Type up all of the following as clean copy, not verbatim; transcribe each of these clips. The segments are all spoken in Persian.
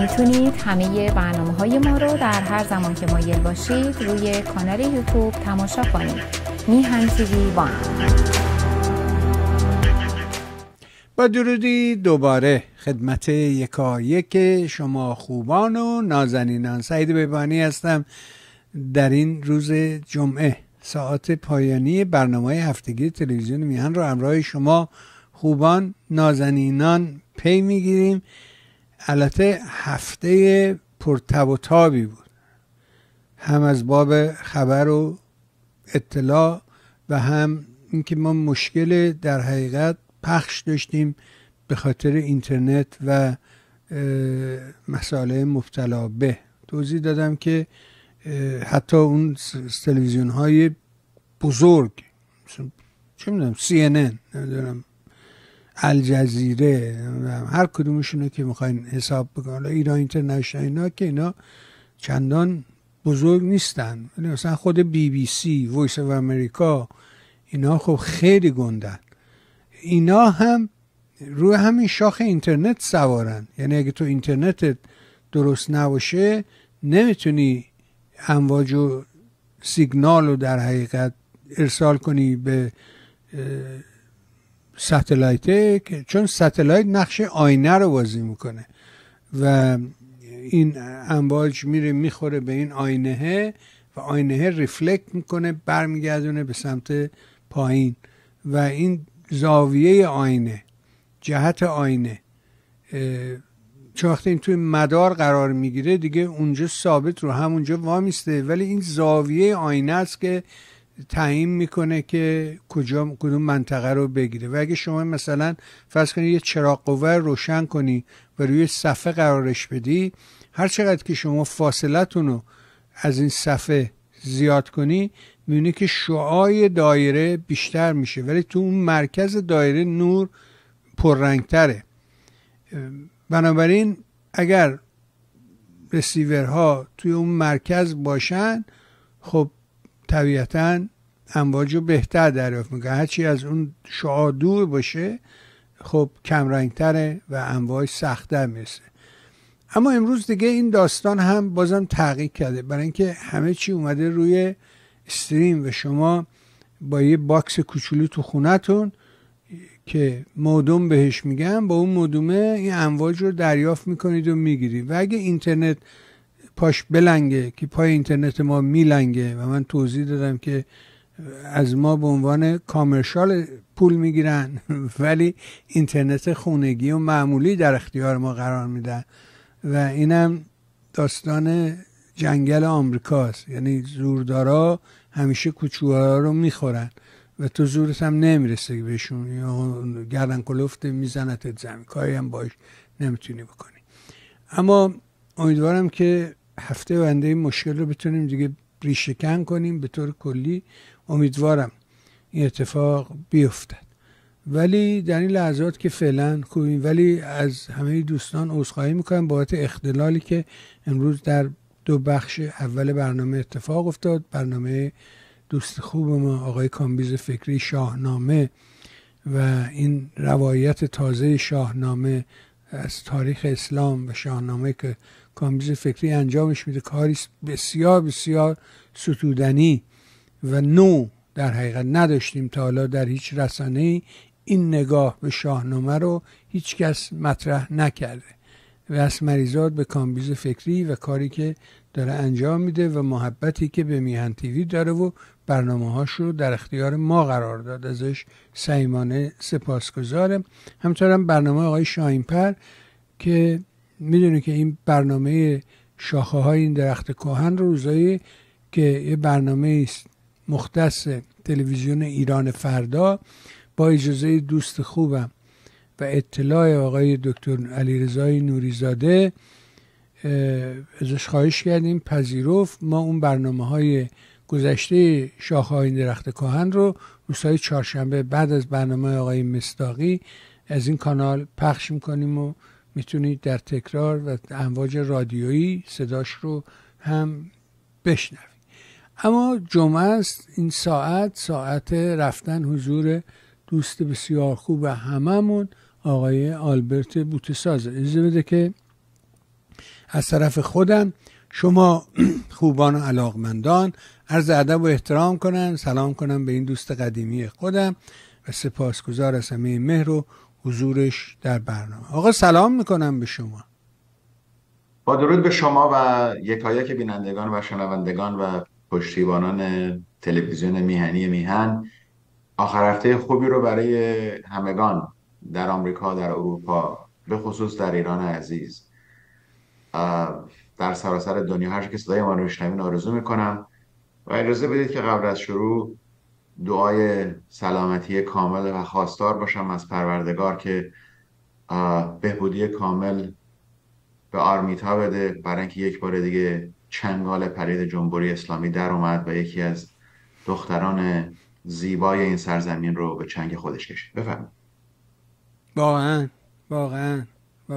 میتونید همه برنامه‌های ما رو در هر زمان که مایل باشید روی کانال یوتیوب تماشا کنید. میهن تیوی وان. با درودی دوباره خدمت یکایک شما خوبان و نازنینان، سعید بیبانی هستم. در این روز جمعه ساعت پایانی برنامه هفتگی تلویزیون میهن رو همراه شما خوبان نازنینان پی میگیریم. البته هفته پرتب و تابی بود، هم از باب خبر و اطلاع و هم اینکه ما مشکل در حقیقت پخش داشتیم به خاطر اینترنت و مسائل مبتلا به. توضیح دادم که حتی اون تلویزیون های بزرگ، چه میدونم CNN، نمیدونم الجزیره، هر کدومشونه که میخواین حساب بکنن، ایران اینترنشنال، اینا که اینا چندان بزرگ نیستن، ولی مثلا خود BBC، وایس اف امریکا، اینا خب خیلی گندن. اینا هم روی همین شاخ اینترنت سوارن، یعنی اگه تو اینترنت درست نباشه نمیتونی امواج و سیگنال رو در حقیقت ارسال کنی به ستلایت، چون ستلایت نقش آینه رو بازی میکنه و این امواج میره میخوره به این آینه و آینه ریفلکت میکنه، برمیگردونه به سمت پایین و این زاویه آینه، جهت آینه، چون وقتی این توی مدار قرار میگیره دیگه اونجا ثابت رو همونجا وامیسته، ولی این زاویه آینه است که تعیین میکنه که کدوم منطقه رو بگیره. و اگه شما مثلا فرض کنید یه چراغ قوه روشن کنی و روی صفحه قرارش بدی، هر چقدر که شما فاصلتون رو از این صفحه زیاد کنی میبینی که شعاع دایره بیشتر میشه، ولی تو اون مرکز دایره نور پررنگتره. بنابراین اگر رسیورها توی اون مرکز باشن، خب طبیعتاً امواج رو بهتر دریافت میکنه. هرچی از اون شعاع دور باشه خب کم رنگتره و امواج سخت‌تر میرسه. اما امروز دیگه این داستان هم بازم تغییر کرده، برای اینکه همه چی اومده روی استریم و شما با یه باکس کوچولو تو خونتون که مودم بهش میگن، با اون مودومه این امواج رو دریافت میکنید و میگیرید. و اگه اینترنت پاش بلنگه، که پای اینترنت ما میلنگه و من توضیح دادم که از ما به عنوان کامرشال پول میگیرن ولی اینترنت خونگی و معمولی در اختیار ما قرار میدن و اینم داستان جنگل آمریکاست. یعنی زوردارا همیشه کوچولوها رو میخورن و تو زورت هم نمیرسه بهشون، یا گردن کلفت میزنتت زمین، کاری هم باش نمیتونی بکنی. اما امیدوارم که هفته آینده این مشکل رو بتونیم دیگه ریشه کن کنیم. به طور کلی امیدوارم این اتفاق بیفتد، ولی در این لحظات که فعلا خوبیم. ولی از همه دوستان عذرخواهی میکنم بابت اختلالی که امروز در دو بخش اول برنامه اتفاق افتاد. برنامه دوست خوب ما آقای کامبیز فکری شاهنامه و این روایت تازه شاهنامه از تاریخ اسلام و شاهنامه که کامبیز فکری انجامش میده، کاری بسیار بسیار ستودنی و نو در حقیقت نداشتیم تا حالا در هیچ رسانه‌ای. این نگاه به شاهنامه رو هیچ کس مطرح نکرده و از مریزاد به کامبیز فکری و کاری که داره انجام میده و محبتی که به میهن تیوی داره و برنامه هاش رو در اختیار ما قرار داد، ازش صمیمانه سپاسگزارم. همینطورم برنامه آقای شاهین‌پر که میدونی که این برنامه شاخه های این درخت کهن رو روزایی که یه برنامه است مختص تلویزیون ایران فردا با اجازه دوست خوبم و اطلاع آقای دکتر علیرضای نوریزاده ازش خواهش کردیم، پذیرفت. ما اون برنامه‌های گذشته شاخه‌های درخت کهن رو روزهای چهارشنبه بعد از برنامه آقای مصداقی از این کانال پخش می‌کنیم و میتونید در تکرار و امواج رادیویی صداش رو هم بشنوید. اما جمعه است، این ساعت رفتن حضور دوست بسیار خوب هممون آقای آلبرت بوتسازه. اجازه بده که از طرف خودم شما خوبان و علاقمندان عرض ادب و احترام کنم، سلام کنم به این دوست قدیمی خودم و سپاسگزار از همه مهر و حضورش در برنامه. آقا سلام میکنم به شما. با درود به شما و یکایک بینندگان و شنوندگان و پشتیبانان تلویزیون میهنی میهن. آخر هفته خوبی رو برای همگان در آمریکا، در اروپا، به خصوص در ایران عزیز، در سراسر دنیا، هر که صدای ما رو بشنوین آرزو میکنم. و اجازه بدید که قبل از شروع دعای سلامتی کامل و خواستار باشم از پروردگار که بهبودی کامل به آرمیتا بده، برای اینکه یک بار دیگه چنگال پرید جمهوری اسلامی در اومد و یکی از دختران زیبای این سرزمین رو به چنگ خودش کشید. بفرمایید. واقعا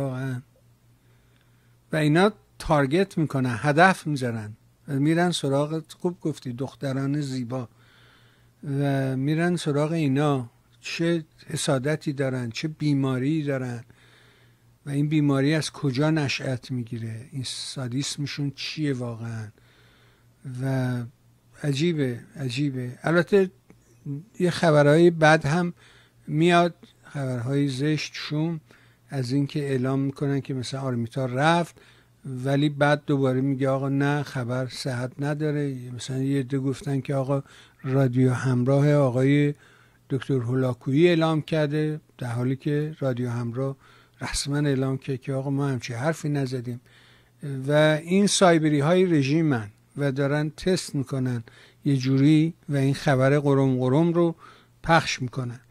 و اینا تارگت میکنن، هدف میذارن و میرن سراغ، خوب گفتی، دختران زیبا و میرن سراغ اینا. چه حسادتی دارن، چه بیماری دارن و این بیماری از کجا نشأت میگیره، این سادیسمشون چیه واقعا. و عجیبه. البته یه خبرهای بد هم میاد، خبرهای زشت شوم از اینکه اعلام میکنن که مثلا آرمیتا رفت ولی بعد دوباره میگه آقا نه، خبر صحت نداره. مثلا یه عده گفتن که آقا رادیو همراه آقای دکتر هولاکویی اعلام کرده، در حالی که رادیو همراه رسما اعلام کرده که آقا ما همچین حرفی نزدیم. و این سایبری های رژیمن و دارن تست میکنن یه جوری و این خبر قرم رو پخش میکنن.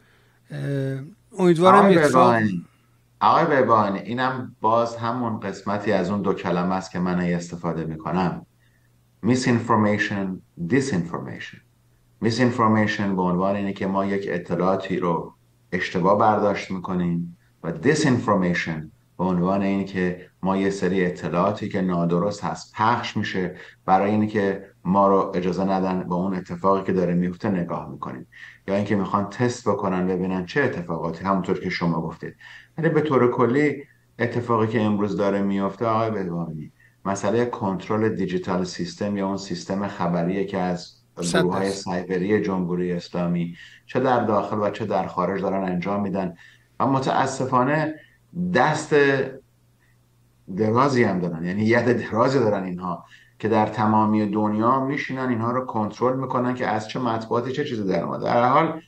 امیدوارم آقای بهبانی، اینم باز همون قسمتی از اون دو کلمه است که من استفاده میکنم: misinformation, disinformation. misinformation به عنوان اینه که ما یک اطلاعاتی رو اشتباه برداشت میکنیم و disinformation به عنوان اینه که ما یه سری اطلاعاتی که نادرست هست پخش میشه برای اینه که ما رو اجازه ندن به اون اتفاقی که داره میفته نگاه میکنیم، یا اینکه میخوان تست بکنن ببینن چه اتفاقاتی، همونطور که شما گفتید. ولی به طور کلی اتفاقی که امروز داره میفته آقای بهبانی، مسئله کنترل دیجیتال سیستم یا اون سیستم خبریه که از گروه‌های سایبری جمهوری اسلامی چه در داخل و چه در خارج دارن انجام میدن و متاسفانه دست درازی هم دارن، یعنی ید درازی دارن اینها که در تمامی دنیا میشینن اینها رو کنترل میکنن که از چه مطبوعاتی چه چیزی در اومده. در حال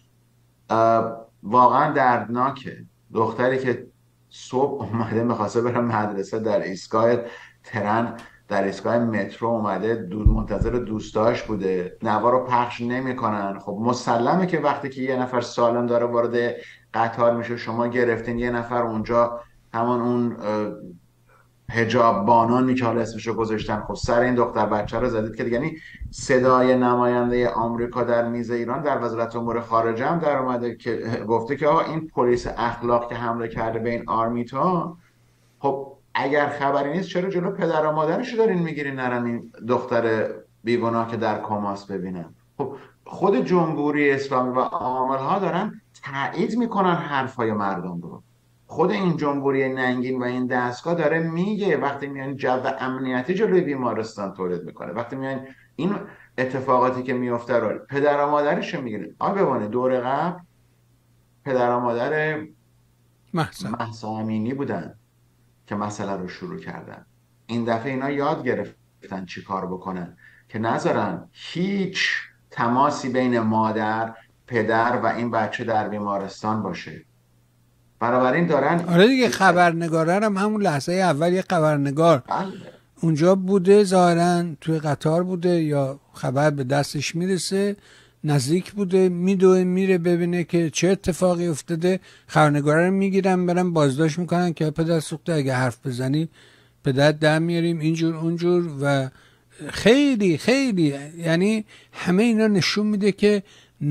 واقعا دردناکه. دختری که صبح اومده میخواسته بره مدرسه، در ایستگاه ترن، در ایستگاه مترو اومده منتظر دوستاش بوده، نوا رو پخش نمیکنن. خب مسلمه که وقتی که یه نفر سالم داره وارد قطار میشه، شما گرفتین یه نفر اونجا همون اون حجاب بانانی که حالا اسمشو گذاشتن، خب سر این دختر بچه رو زدید که یعنی صدای نماینده آمریکا در میز ایران در وزارت امور خارجه هم در اومده که گفته که آقا این پلیس اخلاق که حمله کرده به این آرمیتا، خب اگر خبری نیست چرا جلو پدر و مادرشو دارین میگیرین نرن این دختر بیگناه که در کماست ببینن؟ خب خود جمهوری اسلامی و عاملها دارن تایید میکنن حرفای مردم رو. خود این جمهوری ننگین و این دستگاه داره میگه وقتی میان جو امنیتی جلوی بیمارستان تولید میکنه، وقتی میان این اتفاقاتی که میفته رو پدر و مادرشو میگیرن. ببینید دور قبل پدر و مادر مهسا امینی بودن که مسئله رو شروع کردن. این دفعه اینا یاد گرفتن چی کار بکنن که نذارن هیچ تماسی بین مادر، پدر و این بچه در بیمارستان باشه. بنابراین دارن آره دیگه، خبرنگاره هم همون لحظه اول یه خبرنگار اونجا بوده، ظاهرا توی قطار بوده یا خبر به دستش میرسه، نزدیک بوده، میدوه میره ببینه که چه اتفاقی افتاده. خبرنگاره رو میگیرن برن بازداشت میکنن که پدر سوخته، اگه حرف بزنی پدر در میاریم، اینجور اونجور. و خیلی یعنی همه اینا نشون میده که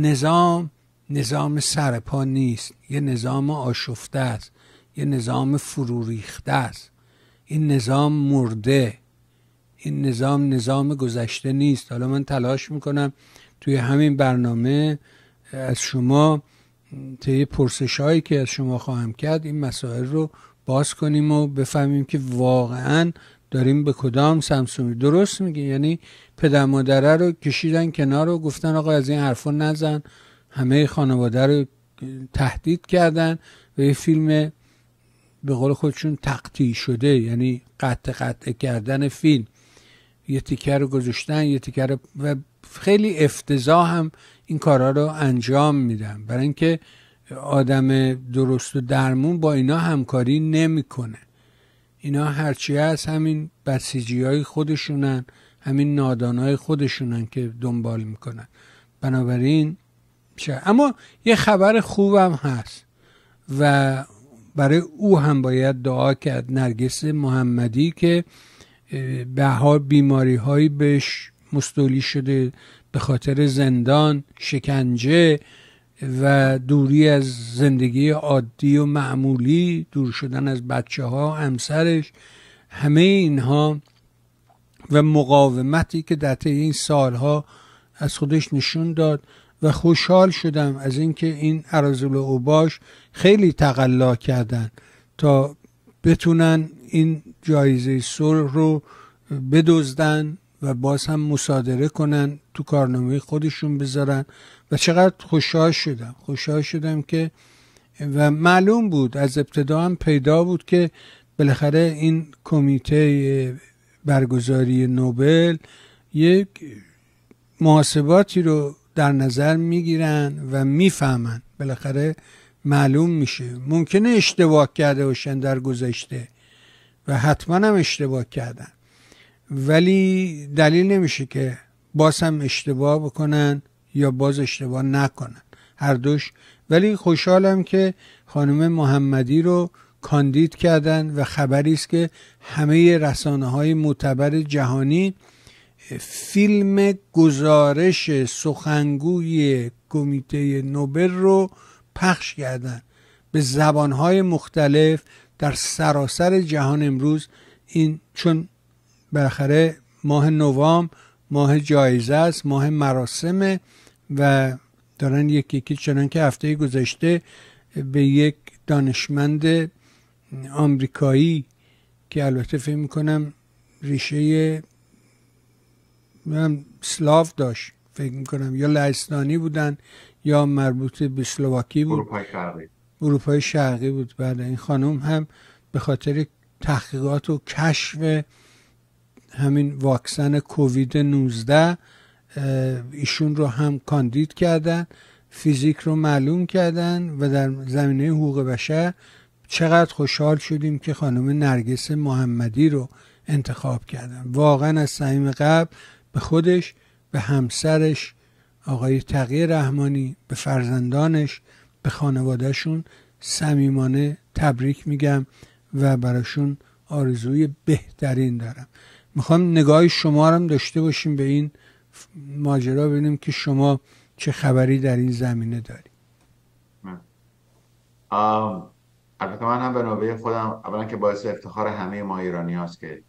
نظام سرپا نیست، یه نظام آشفته است، یه نظام فرو ریخته است، این نظام مرده، این نظام گذشته نیست. حالا من تلاش میکنم توی همین برنامه از شما طی پرسش هایی که از شما خواهم کرد این مسائل رو باز کنیم و بفهمیم که واقعا داریم به کدام سمسومی. درست میگه، یعنی پدر مادره رو کشیدن کنار و گفتن آقا از این حرفا نزن، همه خانواده رو تهدید کردن و یه فیلم به قول خودشون تقطیع شده، یعنی قطع کردن فیلم، یه تیکه رو گذاشتن یه تیکه رو، و خیلی افتضاح هم این کارا رو انجام میدن، برای اینکه آدم درست و درمون با اینا همکاری نمیکنه. اینا هرچی هست همین بسیجی های خودشونن، همین نادانای خودشونن که دنبال میکنن. بنابراین اما یه خبر خوبم هست و برای او هم باید دعا کرد. نرگس محمدی که به حال بیماری هایی بهش مستولی شده به خاطر زندان، شکنجه و دوری از زندگی عادی و معمولی، دور شدن از بچه ها، همسرش، همه اینها و مقاومتی که در طی این سالها از خودش نشون داد و خوشحال شدم از اینکه این اراذل و اوباش خیلی تقلا کردن تا بتونن این جایزه صلح رو بدزدن و باز هم مصادره کنن، تو کارنامه خودشون بذارن و چقدر خوشحال شدم که و معلوم بود از ابتدا هم پیدا بود که بالاخره این کمیته برگزاری نوبل یک محاسباتی رو در نظر میگیرن و میفهمن، بالاخره معلوم میشه. ممکنه اشتباه کرده باشن در گذشته و حتما هم اشتباه کردن، ولی دلیل نمیشه که باز هم اشتباه بکنن یا باز اشتباه نکنن، هر دوش. ولی خوشحالم که خانم محمدی رو کاندید کردن و خبری است که همه رسانه‌های معتبر جهانی فیلم گزارش سخنگوی کمیته نوبل رو پخش کردن به زبانهای مختلف در سراسر جهان. امروز این چون بالاخره ماه نوامبر ماه جایزه است، ماه مراسمه و دارن یکی چنان که هفته گذشته به یک دانشمند آمریکایی که البته فکر میکنم ریشه اسلاو داشت، فکر میکنم یا لهستانی بودن یا مربوط به اسلواکی بود، اروپای شرقی بود. بعد این خانم هم به خاطر تحقیقات و کشف همین واکسن کووید 19 ایشون رو هم کاندید کردن، فیزیک رو معلوم کردن و در زمینه حقوق بشر چقدر خوشحال شدیم که خانم نرگس محمدی رو انتخاب کردن. واقعا از صمیم قلب به خودش، به همسرش آقای تقی رحمانی، به فرزندانش، به خانوادهشون صمیمانه تبریک میگم و براشون آرزوی بهترین دارم. میخوام نگاه شما هم داشته باشیم به این ماجرا، ببینیم که شما چه خبری در این زمینه داری. البته من هم به نوبه خودم اولا که باعث افتخار همه ما ایرانی هست که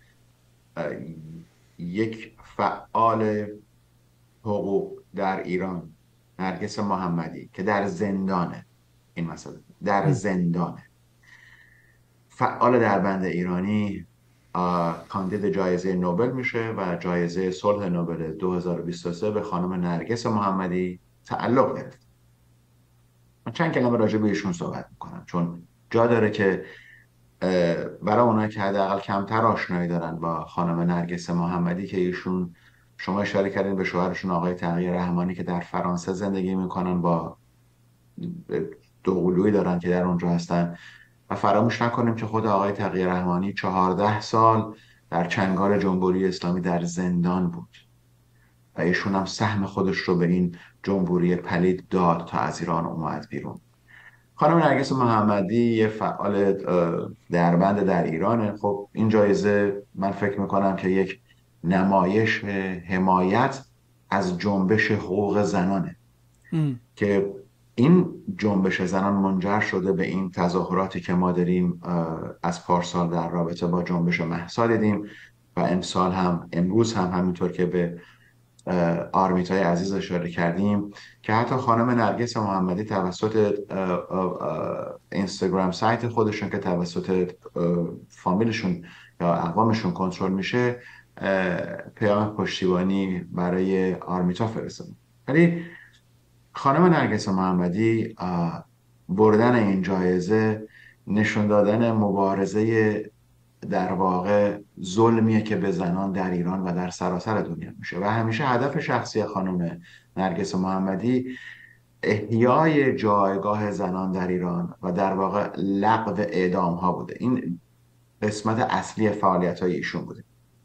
یک فعال حقوق در ایران، نرگس محمدی که در زندانه، این مسئله در زندانه، فعال در بند ایرانی کاندید جایزه نوبل میشه و جایزه صلح نوبل 2023 به خانم نرگس محمدی تعلق گرفت. من چند کلمه راجع به ایشون صحبت میکنم چون جا داره که برای اونایی که حداقل کمتر آشنایی دارن با خانم نرگس محمدی که ایشون، شما اشاره کردین به شوهرشون آقای تقی رحمانی که در فرانسه زندگی میکنن، با دوقلویی دارن که در اونجا هستن و فراموش نکنیم که خود آقای تقی رحمانی 14 سال در چنگال جمهوری اسلامی در زندان بود و ایشون هم سهم خودش رو به این جمهوری پلید داد تا از ایران اومد بیرون. خانم نرگس محمدی یه فعال دربند در ایرانه. خب این جایزه من فکر میکنم که یک نمایش حمایت از جنبش حقوق زنانه که این جنبش زنان منجر شده به این تظاهراتی که ما داریم از پارسال در رابطه با جنبش مهسا دیدیم و امروز هم همینطور که به آرمیتای عزیز اشاره کردیم که حتی خانم نرگس محمدی توسط اینستاگرام سایت خودشون که توسط فامیلشون یا اقوامشون کنترل میشه پیام پشتیبانی برای آرمیتا فرستادن. ولی خانم نرگس محمدی بردن این جایزه نشون دادن مبارزه در واقع ظلمیه که به زنان در ایران و در سراسر دنیا میشه و همیشه هدف شخصی خانم نرگس محمدی احیای جایگاه زنان در ایران و در واقع لغو اعدام ها بوده. این قسمت اصلی فعالیت های ایشون بوده.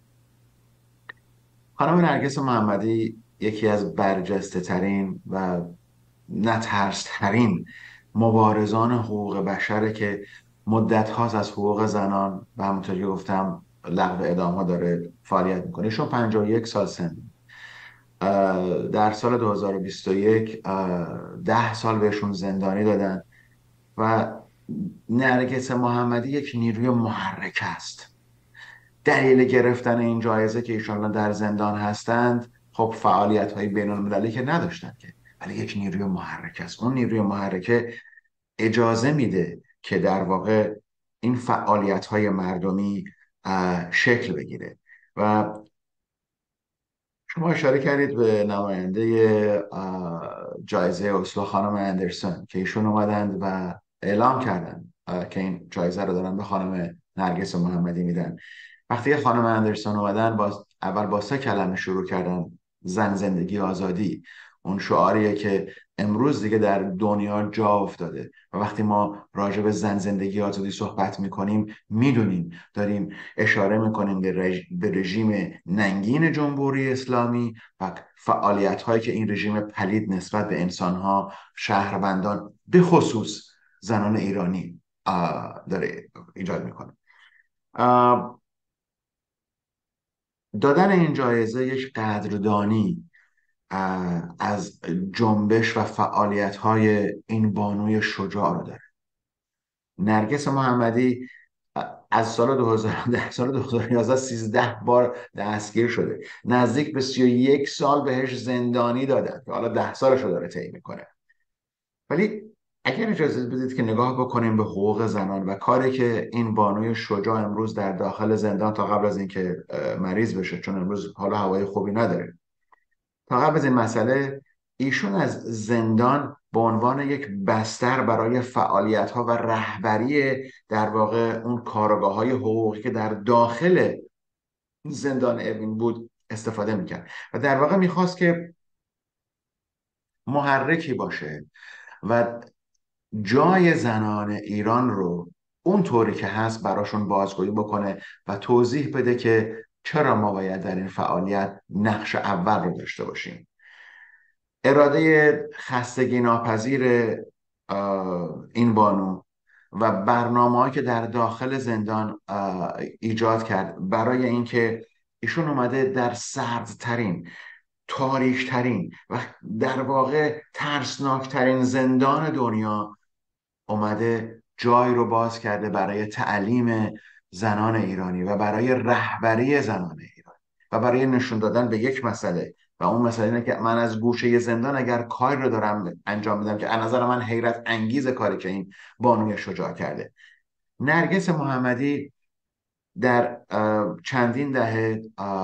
خانم نرگس محمدی یکی از برجسته ترین و نترس‌ترین مبارزان حقوق بشره که مدت هاست از حقوق زنان و همونطور که گفتم لغو اعدام ها داره فعالیت میکنه. ایشون 51 سال سن، در سال 2021 10 سال بهشون زندانی دادن و نرگس محمدی یک نیروی محرک است. دلیل گرفتن این جایزه که ایشان در زندان هستند خب فعالیت های بین المللی که نداشتن که، ولی یک نیروی محرک است. اون نیروی محرکه اجازه میده که در واقع این فعالیت های مردمی شکل بگیره. و شما اشاره کردید به نماینده جایزه اسلو خانم اندرسون که ایشون اومدند و اعلام کردند که این جایزه رو دارن به خانم نرگس محمدی میدن. وقتی خانم اندرسون اومدن اول با 3 کلمه شروع کردن: زن، زندگی، آزادی. اون شعاریه که امروز دیگه در دنیا جا افتاده و وقتی ما راجع به زن، زندگی، آزادی صحبت میکنیم میدونیم داریم اشاره میکنیم به رژیم ننگین جمهوری اسلامی و فعالیت هایی که این رژیم پلید نسبت به انسانها، شهروندان، به خصوص زنان ایرانی داره ایجاد میکنه. دادن این جایزه یک قدردانی از جنبش و فعالیت‌های این بانوی شجاع رو داره. نرگس محمدی از سال 2010 سال 2011 13 بار دستگیر شده، نزدیک به 31 سال بهش زندانی دادن که حالا 10 سالش رو داره طی میکنه. ولی اگر اجازه بدید که نگاه بکنیم به حقوق زنان و کاری که این بانوی شجاع امروز در داخل زندان، تا قبل از اینکه مریض بشه، چون امروز حالا هوای خوبی نداره، تا قبل از این مسئله ایشون از زندان به عنوان یک بستر برای فعالیت‌ها و رهبری در واقع اون کارگاه‌های حقوقی که در داخل زندان اوین بود استفاده میکرد و در واقع میخواست که محرکی باشه و جای زنان ایران رو اون طوری که هست براشون بازگویی بکنه و توضیح بده که چرا ما باید در این فعالیت نقش اول رو داشته باشیم. اراده خستگی ناپذیر این بانو و برنامه‌هایی که در داخل زندان ایجاد کرد برای اینکه ایشون اومده در سردترین، تاریکترین و در واقع ترسناکترین زندان دنیا اومده جای رو باز کرده برای تعلیم زنان ایرانی و برای رهبری زنان ایرانی و برای نشون دادن به یک مسئله، و اون مسئله اینه که من از گوشه زندان اگر کاری رو دارم انجام میدم که از نظر من حیرت انگیز کاری که این بانوی شجاع کرده. نرگس محمدی در چندین دهه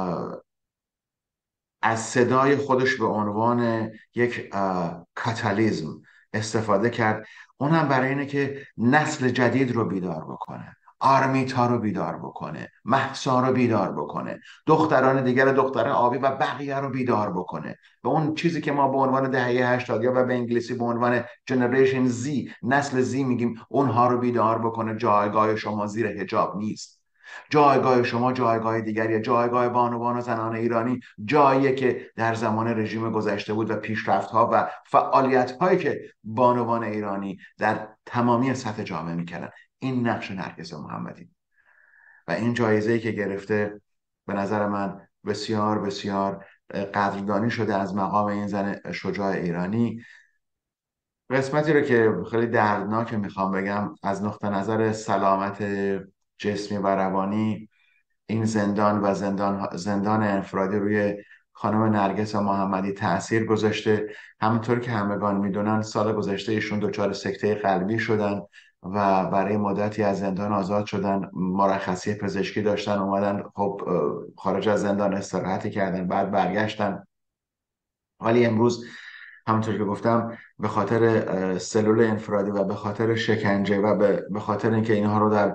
از صدای خودش به عنوان یک کاتالیزم استفاده کرد، اون هم برای اینه که نسل جدید رو بیدار بکنه، آرمیتا رو بیدار بکنه، مهسا رو بیدار بکنه، دختران دیگر، دختر آبی و بقیه رو بیدار بکنه و اون چیزی که ما به عنوان دهه 80 یا به انگلیسی به عنوان جنریشن زی، نسل زی میگیم، اونها رو بیدار بکنه. جایگاه شما زیر حجاب نیست، جایگاه شما جایگاه دیگریه. جایگاه بانوان و زنان ایرانی جاییه که در زمان رژیم گذشته بود و پیشرفت‌ها و فعالیت‌هایی که بانوان ایرانی در تمامی سطح جامعه می‌کردن. این نقش نرگس محمدی و این جایزه‌ای که گرفته به نظر من بسیار بسیار قدردانی شده از مقام این زن شجاع ایرانی. قسمتی رو که خیلی دردناک میخوام بگم از نقطه نظر سلامت جسمی و روانی، این زندان و زندان انفرادی روی خانم نرگس محمدی تأثیر گذاشته. همونطور که همگان میدونن سال گذشته ایشون دچار سکته قلبی شدن و برای مدتی از زندان آزاد شدن، مرخصی پزشکی داشتن، اومدن خب خارج از زندان استراحتی کردن، بعد برگشتن. ولی امروز همونطور که گفتم به خاطر سلول انفرادی و به خاطر شکنجه و به خاطر اینکه اینها رو در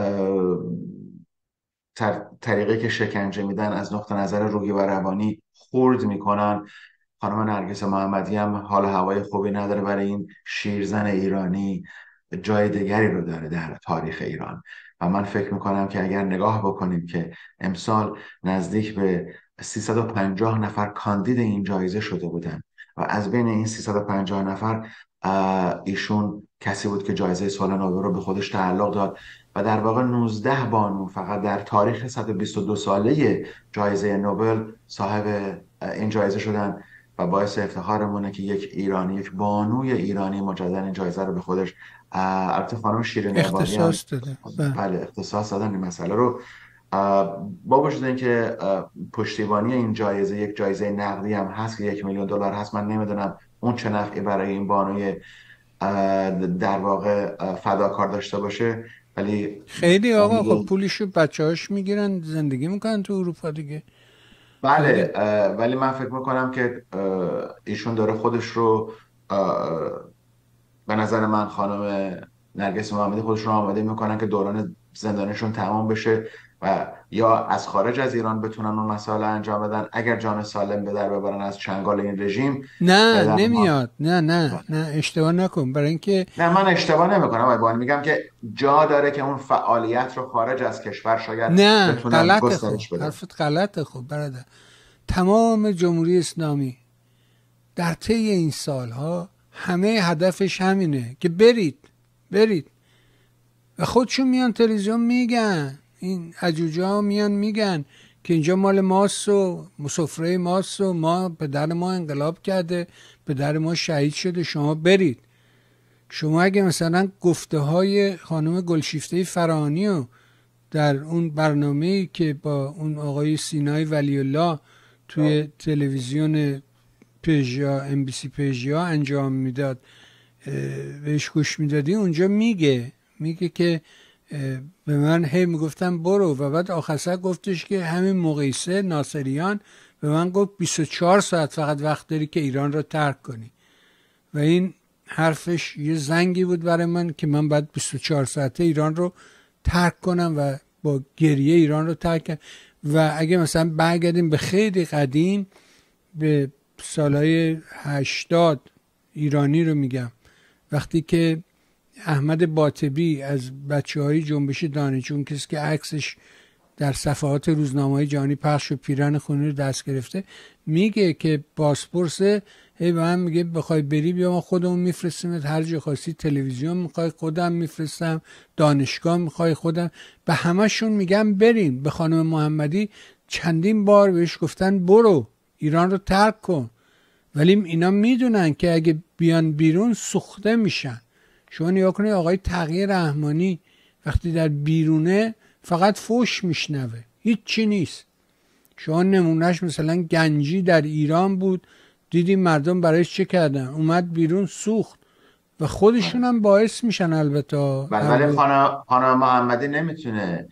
طریقی که شکنجه میدن از نقطه نظر روحی و روانی خورد میکنن، خانم نرگس محمدی هم حال هوای خوبی نداره برای این شیرزن ایرانی، جای دیگری رو داره در تاریخ ایران. و من فکر میکنم که اگر نگاه بکنیم که امسال نزدیک به 350 نفر کاندید این جایزه شده بودن و از بین این 350 نفر ایشون کسی بود که جایزه سال نوبل رو به خودش تعلق داد و در واقع 19 بانو فقط در تاریخ 122 ساله جایزه نوبل صاحب این جایزه شدن و باعث افتخارمونه که یک ایرانی، یک بانوی ایرانی مجددا این جایزه رو به خودش، البته خانم شیرین عبادی هم اختصاص داده. بله اختصاص دادن این مسئله رو. با وجود اینکه پشتیبانی این جایزه یک جایزه نقدی هم هست که $1,000,000 هست، من نمیدونم اون چه نفعی برای این بانوی در واقع فداکار داشته باشه، ولی خیلی آقا خب پولیشو بچه‌هاش میگیرن زندگی میکنن تو اروپا دیگه. بله ولی من فکر میکنم که ایشون داره خودش رو، به نظر من خانم نرگس محمدی خودش رو آماده میکنن که دوران زندانشون تمام بشه و یا از خارج از ایران بتونن اون مسائل انجام بدن، اگر جان سالم به در ببرن از چنگال این رژیم. نه نمیاد، نه اشتباه نکن، برای اینکه نه من اشتباه نمیکنم، میگم که جا داره که اون فعالیت رو خارج از کشور شاید بتونن گسترش بدن. حرفت غلطه. خب برادر، تمام جمهوری اسلامی در طی این سالها همه هدفش همینه که برید و خودشون میان تلویزیون میگن، این عجوجا میان میگن که اینجا مال ماست و سفره ماست و ما پدر ما انقلاب کرده، پدر ما شهید شده، شما برید. شما اگه مثلا گفته های خانم گلشیفته فرانی و در اون برنامه‌ای که با اون آقای سینای ولی الله توی تلویزیون پژیا MBC پژیا انجام میداد بهش گوش میدادی، اونجا میگه که به من هی میگفتم برو و بعد آخر گفتش که همین مقیسه ناصریان به من گفت 24 ساعت فقط وقت داری که ایران رو ترک کنی و این حرفش یه زنگی بود برای من که من باید 24 ساعته ایران رو ترک کنم و با گریه ایران رو ترک کنم. و اگه مثلا برگردیم به خیلی قدیم، به سالهای 80 ایرانی رو میگم، وقتی که احمد باطبی از بچه‌های جنبش دانشجو، کسی که عکسش در صفحات روزنامه‌های جهانی پخش و پیرن خونی رو دست گرفته، میگه که پاسپورت هی به من میگه بخوای بری بیا ما خودمون میفرستیمت هر جا خواستی، تلویزیون میخوای خودم میفرستم، دانشگاه میخوای خودم، به همشون میگم برین. به خانم محمدی چندین بار بهش گفتن برو ایران رو ترک کن، ولی اینا میدونن که اگه بیان بیرون سوخته میشن. شما نگاه کنید آقای تقی رحمانی وقتی در بیرونه فقط فوش میشنوه، هیچ چی نیست. شما نمونهش مثلا گنجی در ایران بود، دیدیم مردم برایش چه کردن، اومد بیرون سوخت و خودشون هم باعث میشن. البته ولی خانم محمدی نمیتونه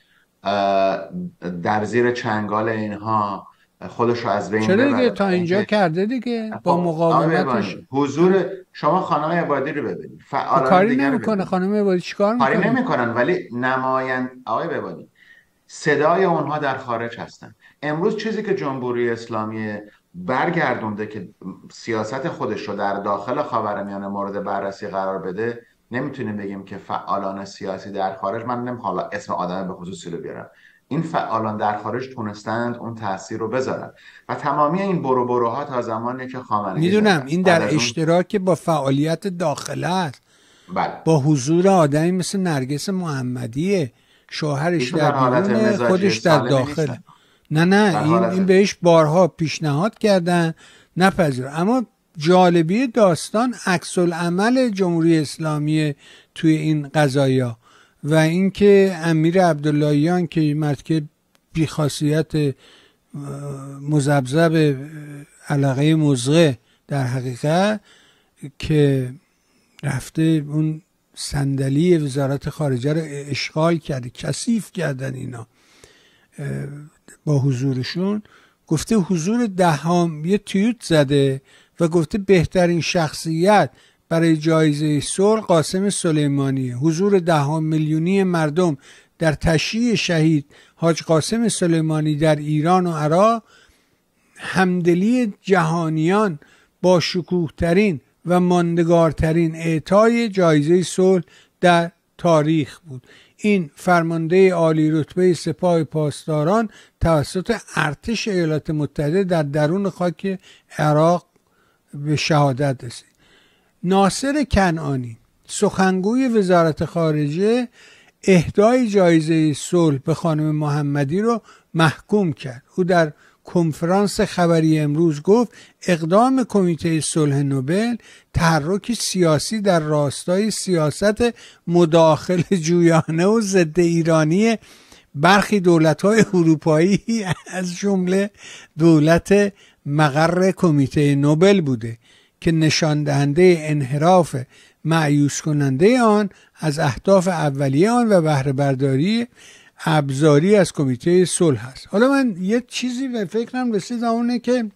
در زیر چنگال اینها خودش رو از بین ببره. چرا دیگه تا اینجا کرده دیگه با مقاومتش. حضور شما خانم عبادی رو ببینید، کاری نمیکنه. خانم عبادی چیکار میکنه؟ کاری نمیکنن، ولی آقای عبادی صدای اونها در خارج هستن. امروز چیزی که جمهوری اسلامی برگردونده که سیاست خودش رو در داخل خاورمیانه مورد بررسی قرار بده، نمیتونیم بگیم که فعالان سیاسی در خارج، من نمیخوام اسم آدم به خصوصی رو بیارم، این فعالان در خارج تونستند اون تاثیر رو بذارن و تمامی این بروها تا زمانی که خامنه‌ای، میدونم این در اشتراک با فعالیت داخله است. بله. با حضور آدمی مثل نرگس محمدیه، شوهرش در بیرونه، خودش در داخل. نه این بهش بارها پیشنهاد کردن نپذیر. اما جالبی داستان عکس العمل جمهوری اسلامی توی این قضایا و اینکه امیر عبداللهیان که مرد که بیخاصیت مذبذب علاقه مزغه در حقیقت، که رفته اون صندلی وزارت خارجه رو اشغال کرده، کثیف کردن اینا با حضورشون. گفته حضور دهام یه توییت زده و گفته بهترین شخصیت برای جایزه صلح قاسم سلیمانی. حضور 10 میلیونی مردم در تشییع شهید حاج قاسم سلیمانی در ایران و عراق همدلی جهانیان با شکوه‌ترین و ماندگارترین اعطای جایزه صلح در تاریخ بود. این فرمانده عالی رتبه سپاه پاسداران توسط ارتش ایالات متحده در درون خاک عراق به شهادت رسید. ناصر کنعانی سخنگوی وزارت خارجه اهدای جایزه صلح به خانم محمدی رو محکوم کرد. او در کنفرانس خبری امروز گفت اقدام کمیته صلح نوبل تحرک سیاسی در راستای سیاست مداخله جویانه و ضد ایرانی برخی دولت‌های اروپایی از جمله دولت مقر کمیته نوبل بوده که نشان دهنده انحراف مایوس کننده آن از اهداف اولیه آن و بهره برداری ابزاری از کمیته صلح است. حالا من یه چیزی به فکرم رسید، اونه که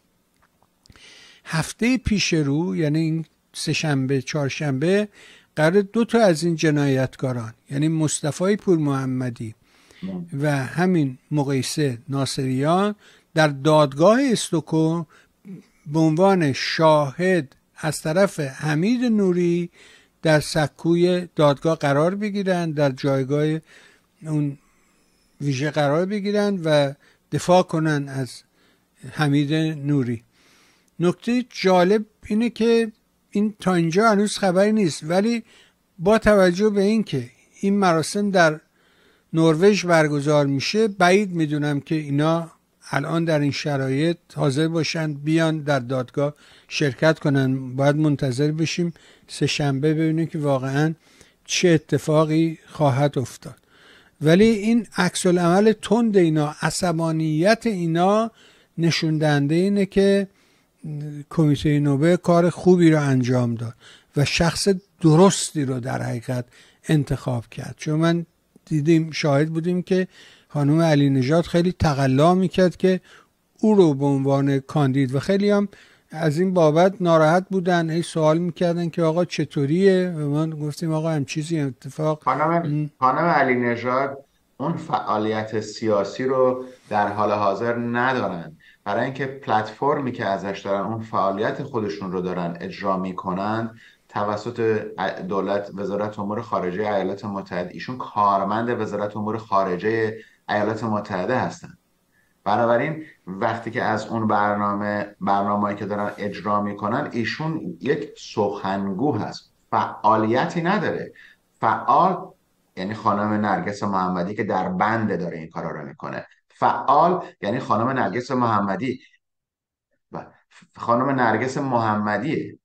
هفته پیش رو، یعنی این سه شنبه چهارشنبه، قرار 2 از این جنایتکاران، یعنی مصطفی پور محمدی و همین مقیسه ناصریان، در دادگاه استکهلم به عنوان شاهد از طرف حمید نوری در سکوی دادگاه قرار بگیرن، در جایگاه اون ویژه قرار بگیرن و دفاع کنن از حمید نوری. نکته جالب اینه که این تا اینجا هنوز خبری نیست، ولی با توجه به این که این مراسم در نروژ برگزار میشه، بعید میدونم که اینا الان در این شرایط حاضر باشن بیان در دادگاه شرکت کنن. باید منتظر بشیم سه شنبه ببینیم که واقعا چه اتفاقی خواهد افتاد. ولی این عکس العمل تند اینا، عصبانیت اینا، نشون دهنده اینه که کمیته نوبل کار خوبی رو انجام داد و شخص درستی رو در حقیقت انتخاب کرد. چون من دیدیم، شاهد بودیم که خانم علی نژاد خیلی تقلا میکرد که او رو به عنوان کاندید و خیلی هم از این بابت ناراحت بودن، ای سوال میکردن که آقا چطوریه، و من گفتیم آقا هم چیزی اتفاق. خانم علی نژاد اون فعالیت سیاسی رو در حال حاضر ندارن، برای اینکه پلتفرمی که ازش دارن، اون فعالیت خودشون رو دارن اجرا میکنن توسط دولت، وزارت امور خارجه ایالات متحده. ایشون کارمند وزارت امور خارجه ایالات متحده هستن. بنابراین وقتی که از اون برنامه‌ای که دارن اجرا میکنن، ایشون یک سخنگو هست، فعالیتی نداره. فعال یعنی خانم نرگس محمدی که در بنده داره این کارا رو میکنه. فعال یعنی خانم نرگس محمدی و خانم نرگس محمدی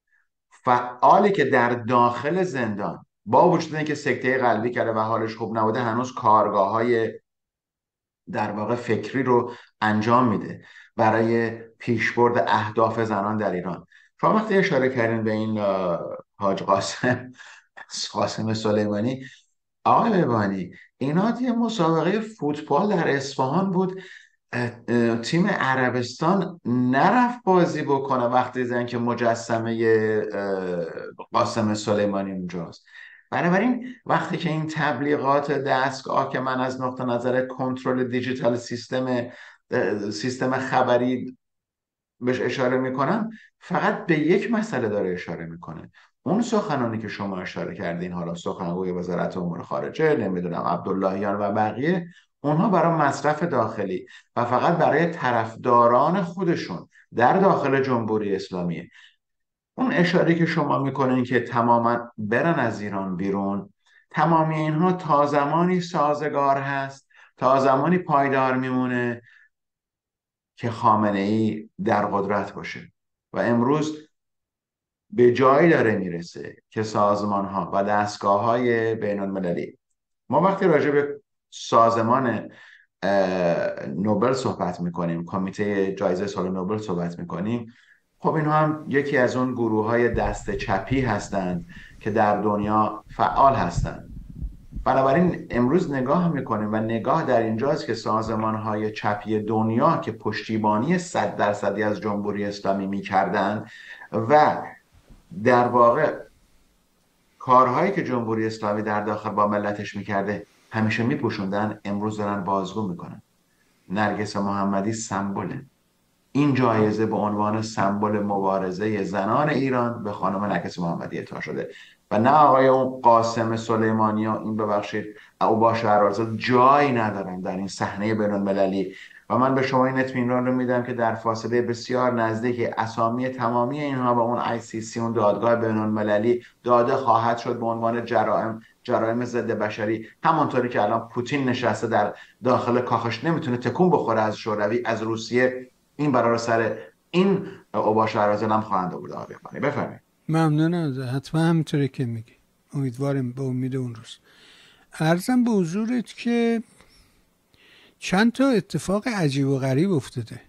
فعالی که در داخل زندان با وجود اینکه سکته قلبی کرده و حالش خوب نبوده، هنوز کارگاه‌های در واقع فکری رو انجام میده برای پیشبرد اهداف زنان در ایران. شما وقتی اشاره کردین به این حاج قاسم سلیمانی، آقای ببانی، اینا یه مسابقه فوتبال در اصفهان بود، تیم عربستان نرفت بازی بکنه وقتی دیدن که مجسمه قاسم سلیمانی اونجاست. بنابراین وقتی که این تبلیغات دستگاه که من از نقطه نظر کنترل دیجیتال سیستم خبری بهش اشاره میکنم، فقط به یک مسئله داره اشاره میکنه. اون سخنانی که شما اشاره کردین، حالا سخنگوی وزارت امور خارجه، نمیدونم عبداللهیان و بقیه، اونها برای مصرف داخلی و فقط برای طرفداران خودشون در داخل جمهوری اسلامی. اون اشاره که شما میکنین که تماما برن از ایران بیرون، تمامی اینها تا زمانی سازگار هست، تا زمانی پایدار میمونه که خامنه‌ای در قدرت باشه. و امروز به جایی داره میرسه که سازمان ها و دستگاه های بین المللی، ما وقتی راجع به سازمان نوبل صحبت میکنیم، کمیته جایزه صلح نوبل صحبت میکنیم، خب اینها هم یکی از اون گروه های دست چپی هستند که در دنیا فعال هستند. بنابراین امروز نگاه میکنیم و نگاه در اینجاست که سازمانهای چپی دنیا که پشتیبانی 100% از جمهوری اسلامی میکردن و در واقع کارهایی که جمهوری اسلامی در داخل با ملتش میکرده همیشه میپوشوندن، امروز دارن بازگو میکنن. نرگس محمدی سمبوله. این جایزه به عنوان سمبل مبارزه زنان ایران به خانم نرگس محمدی اعطا شده و نه آقای اون قاسم سلیمانی و این ببخشید اوباش شهرآرزاد جایی ندارن در این صحنه بین‌المللی. و من به شما این اطمینان رو میدم که در فاصله بسیار نزدیک اسامی تمامی اینها به اون ICC، اون دادگاه بین‌المللی، داده خواهد شد به عنوان جرایم ضد بشری. همونطوری که الان پوتین نشسته در داخل کاخش نمیتونه تکون بخوره از شوروی، از روسیه، این برای سر این اوباش شهرآرزاد هم خواهند آورد. آقای خانی بفرمایید. ممنونم. حتما همینطوری که میگی. امیدوارم به امید اون روز. عرضم به حضورت که چند تا اتفاق عجیب و غریب افتاده.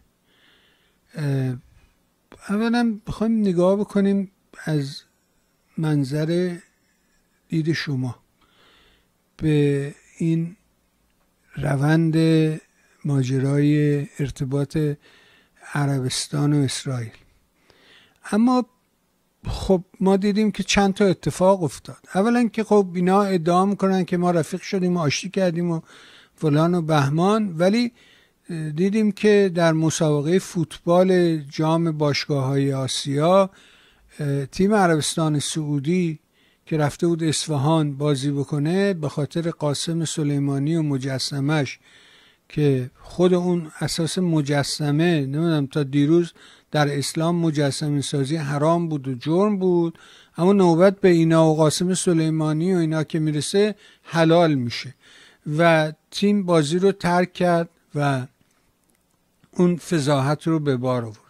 اولا بخوایم نگاه بکنیم از منظر دید شما به این روند ماجرای ارتباط عربستان و اسرائیل. اما خب ما دیدیم که چند تا اتفاق افتاد. اولا که خب اینا ادعا میکنن که ما رفیق شدیم و آشتی کردیم و فلان و بهمان، ولی دیدیم که در مسابقه فوتبال جام باشگاه‌های آسیا تیم عربستان سعودی که رفته بود اصفهان بازی بکنه، به خاطر قاسم سلیمانی و مجسمش که خود اون اساس مجسمه، نمیدونم تا دیروز در اسلام مجسمه سازی حرام بود و جرم بود، اما نوبت به اینا و قاسم سلیمانی و اینا که میرسه حلال میشه و تیم بازی رو ترک کرد و اون فضاحت رو به بار آوردن.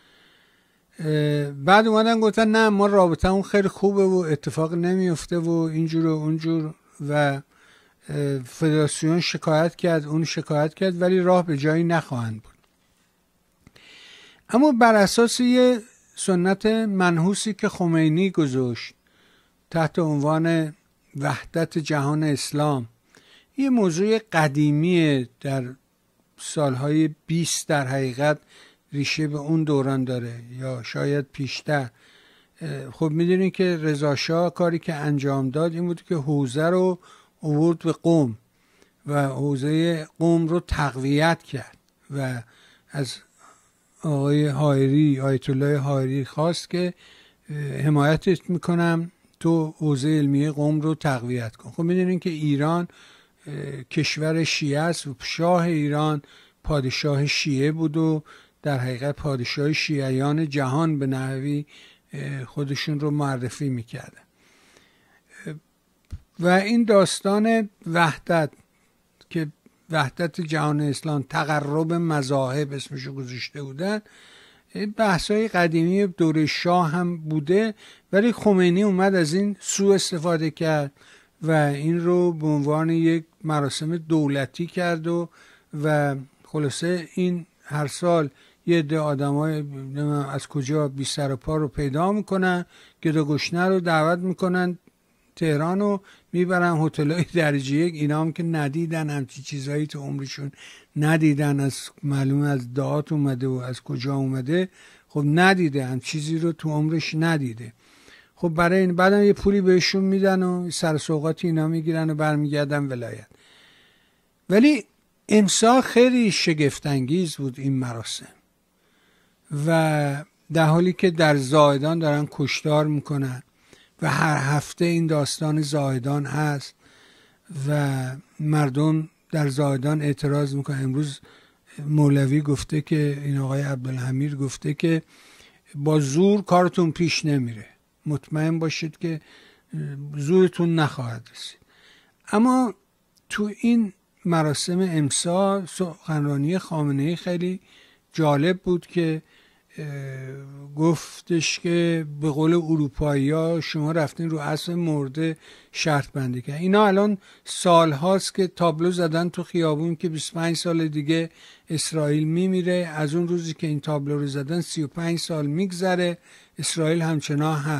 بعد اومدن گفتن نه ما رابطه اون خیلی خوبه و اتفاق نمیفته و اینجور و اونجور و فدراسیون شکایت کرد، اون شکایت کرد، ولی راه به جایی نخواهند بود. اما بر اساس یه سنت منحوسی که خمینی گذاشت تحت عنوان وحدت جهان اسلام، یه موضوع قدیمیه، در سالهای 20 در حقیقت ریشه به اون دوران داره یا شاید پیشتر. خب میدونین که رضا شاه کاری که انجام داد این بود که حوزه رو آورد به قم و حوزه قم رو تقویت کرد و از آقای حائری، آیت الله حائری خواست که حمایتت میکنم تو حوزه علمیه قم رو تقویت کن. خب میدونین که ایران کشور شیعه است و شاه ایران پادشاه شیعه بود و در حقیقت پادشاه شیعیان جهان به نحوی خودشون رو معرفی میکردن و این داستان وحدت که وحدت جهان اسلام، تقرب مذاهب اسمشو گذاشته بودن، بحثای قدیمی دوره شاه هم بوده، ولی خمینی اومد از این سوء استفاده کرد و این رو به عنوان یک مراسم دولتی کرد و خلاصه این هر سال یه عده آدمای از کجا بی سر و پا رو پیدا میکنن، گدا گشنه رو دعوت میکنن تهران رو میبرن هتل‌های درجه یک. اینا هم که ندیدن همچی چیزایی تو عمرشون ندیدن، از معلوم از دهات اومده و از کجا اومده، خب ندیده هم چیزی رو تو عمرش ندیده. خب برای این بعدم یه پولی بهشون میدن و سر سوغاتی اینا میگیرن و برمیگردن ولایت. ولی امسال خیلی شگفت‌انگیز بود این مراسم و در حالی که در زاهدان دارن کشتار میکنن و هر هفته این داستان زاهدان هست و مردم در زاهدان اعتراض میکنن. امروز مولوی گفته که این آقای عبدالحمید گفته که با زور کارتون پیش نمیره، مطمئن باشید که زورتون نخواهد رسید. اما تو این مراسم امسال سخنرانی خامنه‌ای خیلی جالب بود که گفتش که به قول اروپایی‌ها شما رفتین رو اسب مرده شرط بندی کردن. اینا الان سال هاست که تابلو زدن تو خیابون که 25 سال دیگه اسرائیل میمیره. از اون روزی که این تابلو رو زدن 35 سال میگذره، اسرائیل همچنان هست.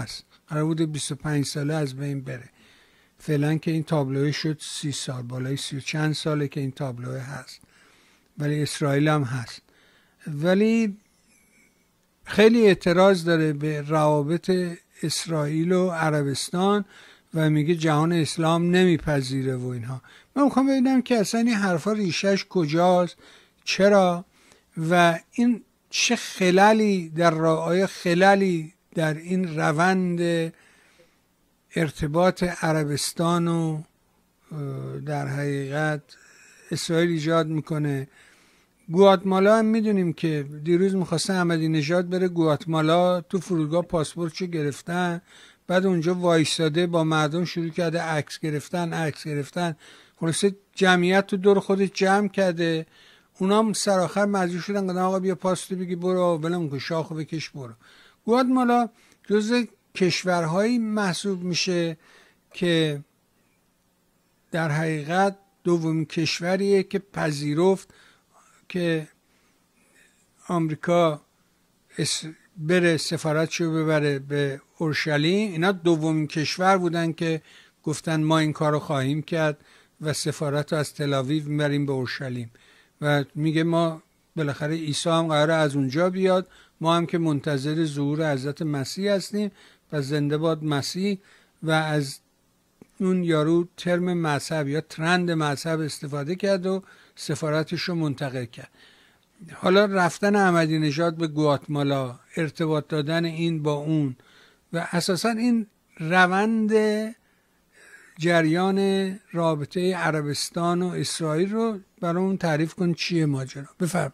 قرار بوده 25 ساله از بین بره. فعلا که این تابلوه شد 30 سال، بالای 30 چند ساله که این تابلوه هست، ولی اسرائیل هم هست. ولی خیلی اعتراض داره به روابط اسرائیل و عربستان و میگه جهان اسلام نمیپذیره و اینها. من میخوام ببینم که اصلا این حرفا ریشش کجاست، چرا، و این چه خللی آیا خللی در این روند ارتباط عربستان و در حقیقت اسرائیل ایجاد میکنه. گواتمالا هم میدونیم که دیروز میخواسته احمدی نژاد بره گواتمالا، تو فرودگاه پاسپورتشو گرفتن، بعد اونجا وایساده با مردم شروع کرده عکس گرفتن. خلاصه جمعیت تو دور خودش جمع کرده، اونام سر آخر مجبور شدن گفتن آقا بیا پاس بگی برو، ولم کن شاخو بکش برو. گواتمالا جزء کشورهایی محسوب میشه که در حقیقت دومین کشوریه که پذیرفت که آمریکا بره سفارتشو ببره به اورشلیم. اینا دومین کشور بودن که گفتن ما این کارو خواهیم کرد و سفارت رو از تل‌آویو میبریم به اورشلیم. و میگه ما بالاخره عیسی هم قراره از اونجا بیاد، ما هم که منتظر ظهور حضرت مسیح هستیم، پس زنده باد مسیح. و از اون یارو ترم مذهب یا ترند مذهب استفاده کرد و سفارتش رو منتقل کرد. حالا رفتن احمدی نژاد به گواتمالا، ارتباط دادن این با اون و اساسا این روند جریان رابطه عربستان و اسرائیل رو برامون تعریف کن. چیه ماجرا؟ بفرم.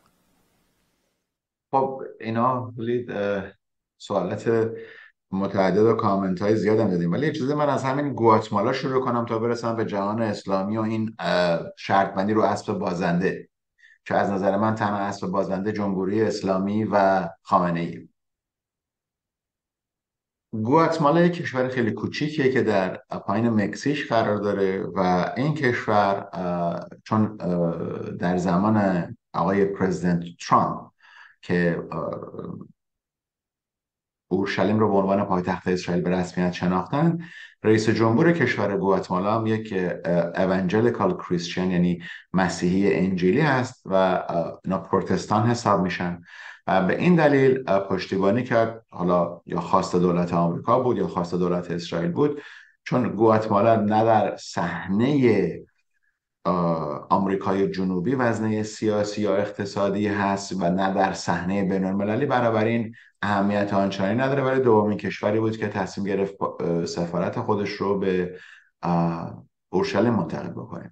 خب اینا سوالات متعدد و کامنت های زیاد هم دادیم، ولی اجازه من از همین گواتمالا شروع کنم تا برسم به جهان اسلامی و این شرط بندی رو اسب بازنده که از نظر من تنها اسب بازنده جمهوری اسلامی و خامنه ای. گواتمالا یک کشور خیلی کوچیکیه که در پایین مکزیک قرار داره و این کشور چون در زمان آقای پرزیدنت ترامپ که اورشلیم رو به عنوان پایتخت اسرائیل به رسمیت شناختن، رئیس جمهور کشور گواتمالا هم یک اوانجلیکال کریستین یعنی مسیحی انجیلی هست و اینا پروتستان حساب میشن. به این دلیل پشتیبانی کرد، حالا یا خواست دولت آمریکا بود یا خواست دولت اسرائیل بود، چون گواتمالا نه در صحنه آمریکای جنوبی وزنه سیاسی یا اقتصادی هست و نه در صحنه بین‌المللی، بنابراین اهمیت آنچنانی نداره، ولی دومین کشوری بود که تصمیم گرفت سفارت خودش رو به اورشلیم منتقل بکنه.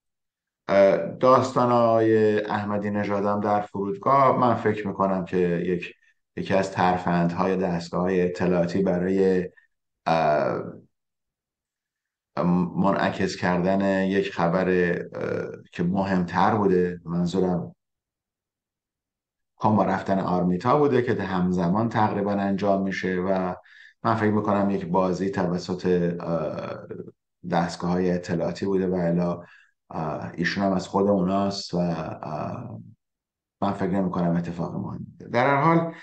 داستان‌های احمدی نژاد هم در فرودگاه، من فکر میکنم که یکی از ترفندهای دستگاه‌های اطلاعاتی برای منعکس کردن یک خبر که مهمتر بوده، منظورم با رفتن آرمیتا بوده که همزمان تقریبا انجام میشه و من فکر میکنم یک بازی توسط دستگاه‌های اطلاعاتی بوده و الا ایشون هم از خود اوناست و من فکر نمیکنم اتفاق مهمی بوده. در هر حال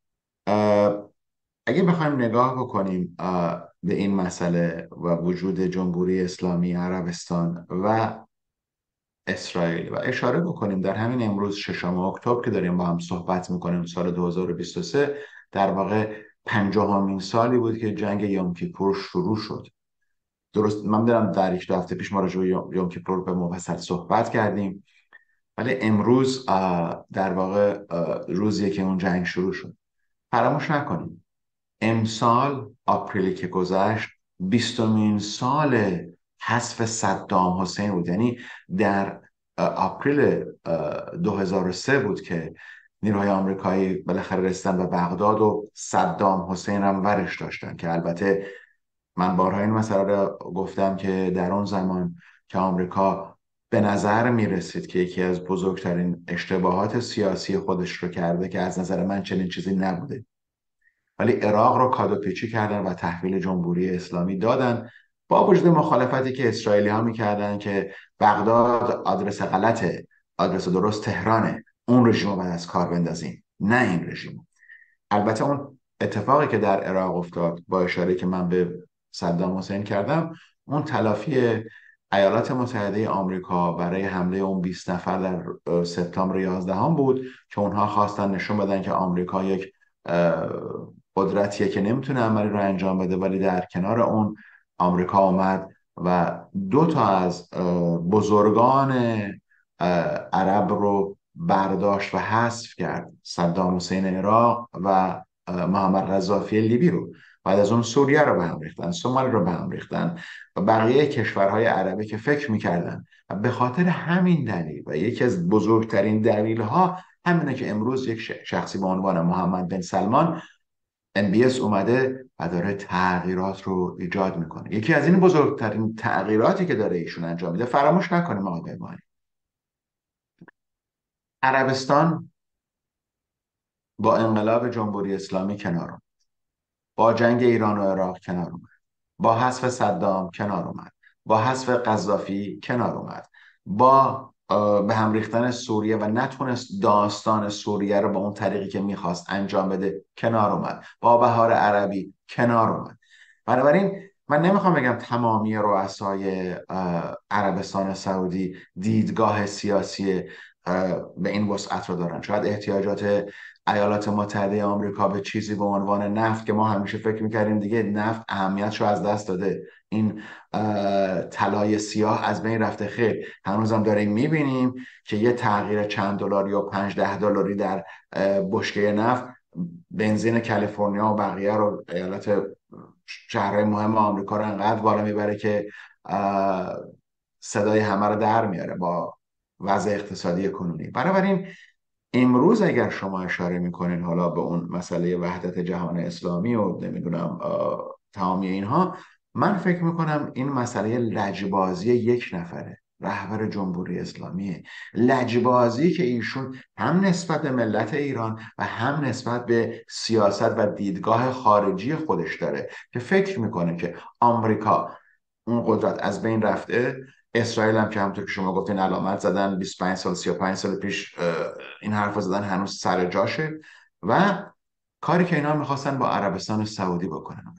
اگه بخوایم نگاه بکنیم به این مسئله و وجود جمهوری اسلامی عربستان و اسرائیل و اشاره بکنیم در همین امروز 6 اکتبر که داریم با هم صحبت میکنیم، سال 2023 در واقع 50مین سالی بود که جنگ یوم کیپور شروع شد. درست من میدونم در یک هفته پیش ما راجع به یوم کیپور به مفصل صحبت کردیم، ولی امروز در واقع روزیه که اون جنگ شروع شد. فراموش نکنیم امسال آپریلی که گذشت 20مین سال حذف صدام حسین بود، یعنی در آپریل 2003 بود که نیروهای آمریکایی بالاخره رسیدن به بغداد و صدام حسین هم ورش داشتن، که البته من بارها این مسئله رو گفتم که در اون زمان که آمریکا به نظر می رسید که یکی از بزرگترین اشتباهات سیاسی خودش رو کرده که از نظر من چنین چیزی نبوده، ولی عراق رو کادوپیچی کردن و تحویل جمهوری اسلامی دادن، با وجود مخالفتی که اسرائیلی ها میکردن که بغداد آدرس غلطه، آدرس درست تهرانه، اون رژیم رو باید از کار بندازیم، نه این رژیم. البته اون اتفاقی که در عراق افتاد، با اشاره که من به صدام حسین کردم، اون تلافی ایالات متحده آمریکا برای حمله اون 20 نفر در سپتامبر 11 بود که اونها خواستن نشون بدن که آمریکا یک قدرتیه که نمیتونه عملی رو انجام بده، ولی در کنار اون آمریکا آمد و دو تا از بزرگان عرب رو برداشت و حذف کرد، صدام حسین عراق و محمد قذافی لیبی رو. بعد از اون سوریه رو به هم ریختن، سومال رو به هم ریختن و بقیه کشورهای عربی که فکر میکردن. و به خاطر همین دلیل و یکی از بزرگترین دلیل ها همینه که امروز یک شخصی به عنوان محمد بن سلمان MBS اومده و داره تغییرات رو ایجاد میکنه. یکی از این بزرگترین تغییراتی که داره ایشون انجام میده، فراموش نکنیم آقای پیمانی، عربستان با انقلاب جمهوری اسلامی کنار اومد، با جنگ ایران و عراق کنار اومد، با حذف صدام کنار اومد، با حذف قذافی کنار اومد، با به هم ریختن سوریه و نتونست داستان سوریه رو به اون طریقی که میخواست انجام بده کنار اومد، با بهار عربی کنار اومد. بنابراین من نمیخوام بگم تمامی رؤسای عربستان سعودی دیدگاه سیاسی به این وسعت رو دارن. شاید احتیاجات ایالات متحده آمریکا به چیزی به عنوان نفت که ما همیشه فکر میکردیم دیگه نفت اهمیتش رو از دست داده، این طلای سیاه از بین رفته، خیر هنوزم داریم میبینیم که یه تغییر چند دلاری یا 5-10 دلاری در بشکه نفت بنزین کالیفرنیا و بقیه رو، ایالات شهرهای مهم آمریکا رو انقدر بالا میبره که صدای همه رو در میاره با وضع اقتصادی کنونی. بنابراین امروز اگر شما اشاره میکنین حالا به اون مسئله وحدت جهان اسلامی و نمیدونم تمامی اینها، من فکر میکنم این مسئله لجبازی یک نفره، رهبر جمهوری اسلامیه، لجبازی که ایشون هم نسبت به ملت ایران و هم نسبت به سیاست و دیدگاه خارجی خودش داره که فکر میکنه که آمریکا اون قدرت از بین رفته، اسرائیل هم که همونطور که شما گفتین علامت زدن 25 سال 35 سال پیش این حرف زدن، هنوز سر جاشه و کاری که اینا میخواستن با عربستان سعودی بکنن.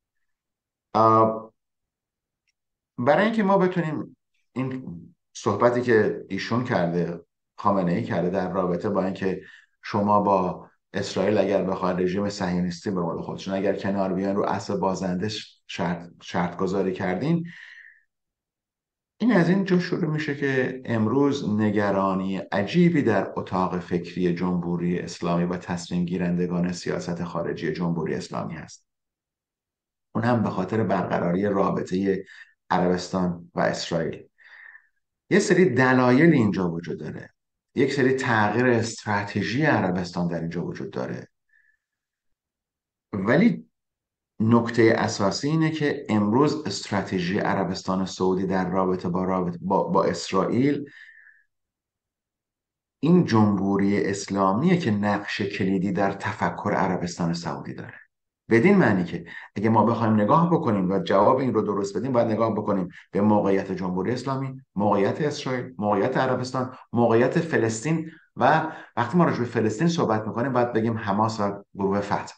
برای اینکه ما بتونیم این صحبتی که ایشون کرده، خامنه ای کرده در رابطه با اینکه شما با اسرائیل اگر بخواید رژیم صهیونیستی به قول خودشون اگر کنار بیان رو اصل بازنده شرط گذاری کردین، این از این جا شروع میشه که امروز نگرانی عجیبی در اتاق فکری جمهوری اسلامی و تصمیم گیرندگان سیاست خارجی جمهوری اسلامی هست. اون هم به خاطر برقراری رابطه عربستان و اسرائیل. یه سری دلایل اینجا وجود داره، یک سری تغییر استراتژی عربستان در اینجا وجود داره، ولی نکته اساسی اینه که امروز استراتژی عربستان سعودی در رابطه با اسرائیل، این جمهوری اسلامیه که نقش کلیدی در تفکر عربستان سعودی داره. بدین معنی که اگه ما بخوایم نگاه بکنیم و جواب این رو درست بدیم، باید نگاه بکنیم به موقعیت جمهوری اسلامی، موقعیت اسرائیل، موقعیت عربستان، موقعیت فلسطین و وقتی ما راجع به فلسطین صحبت میکنیم باید بگیم حماس و گروه فتح.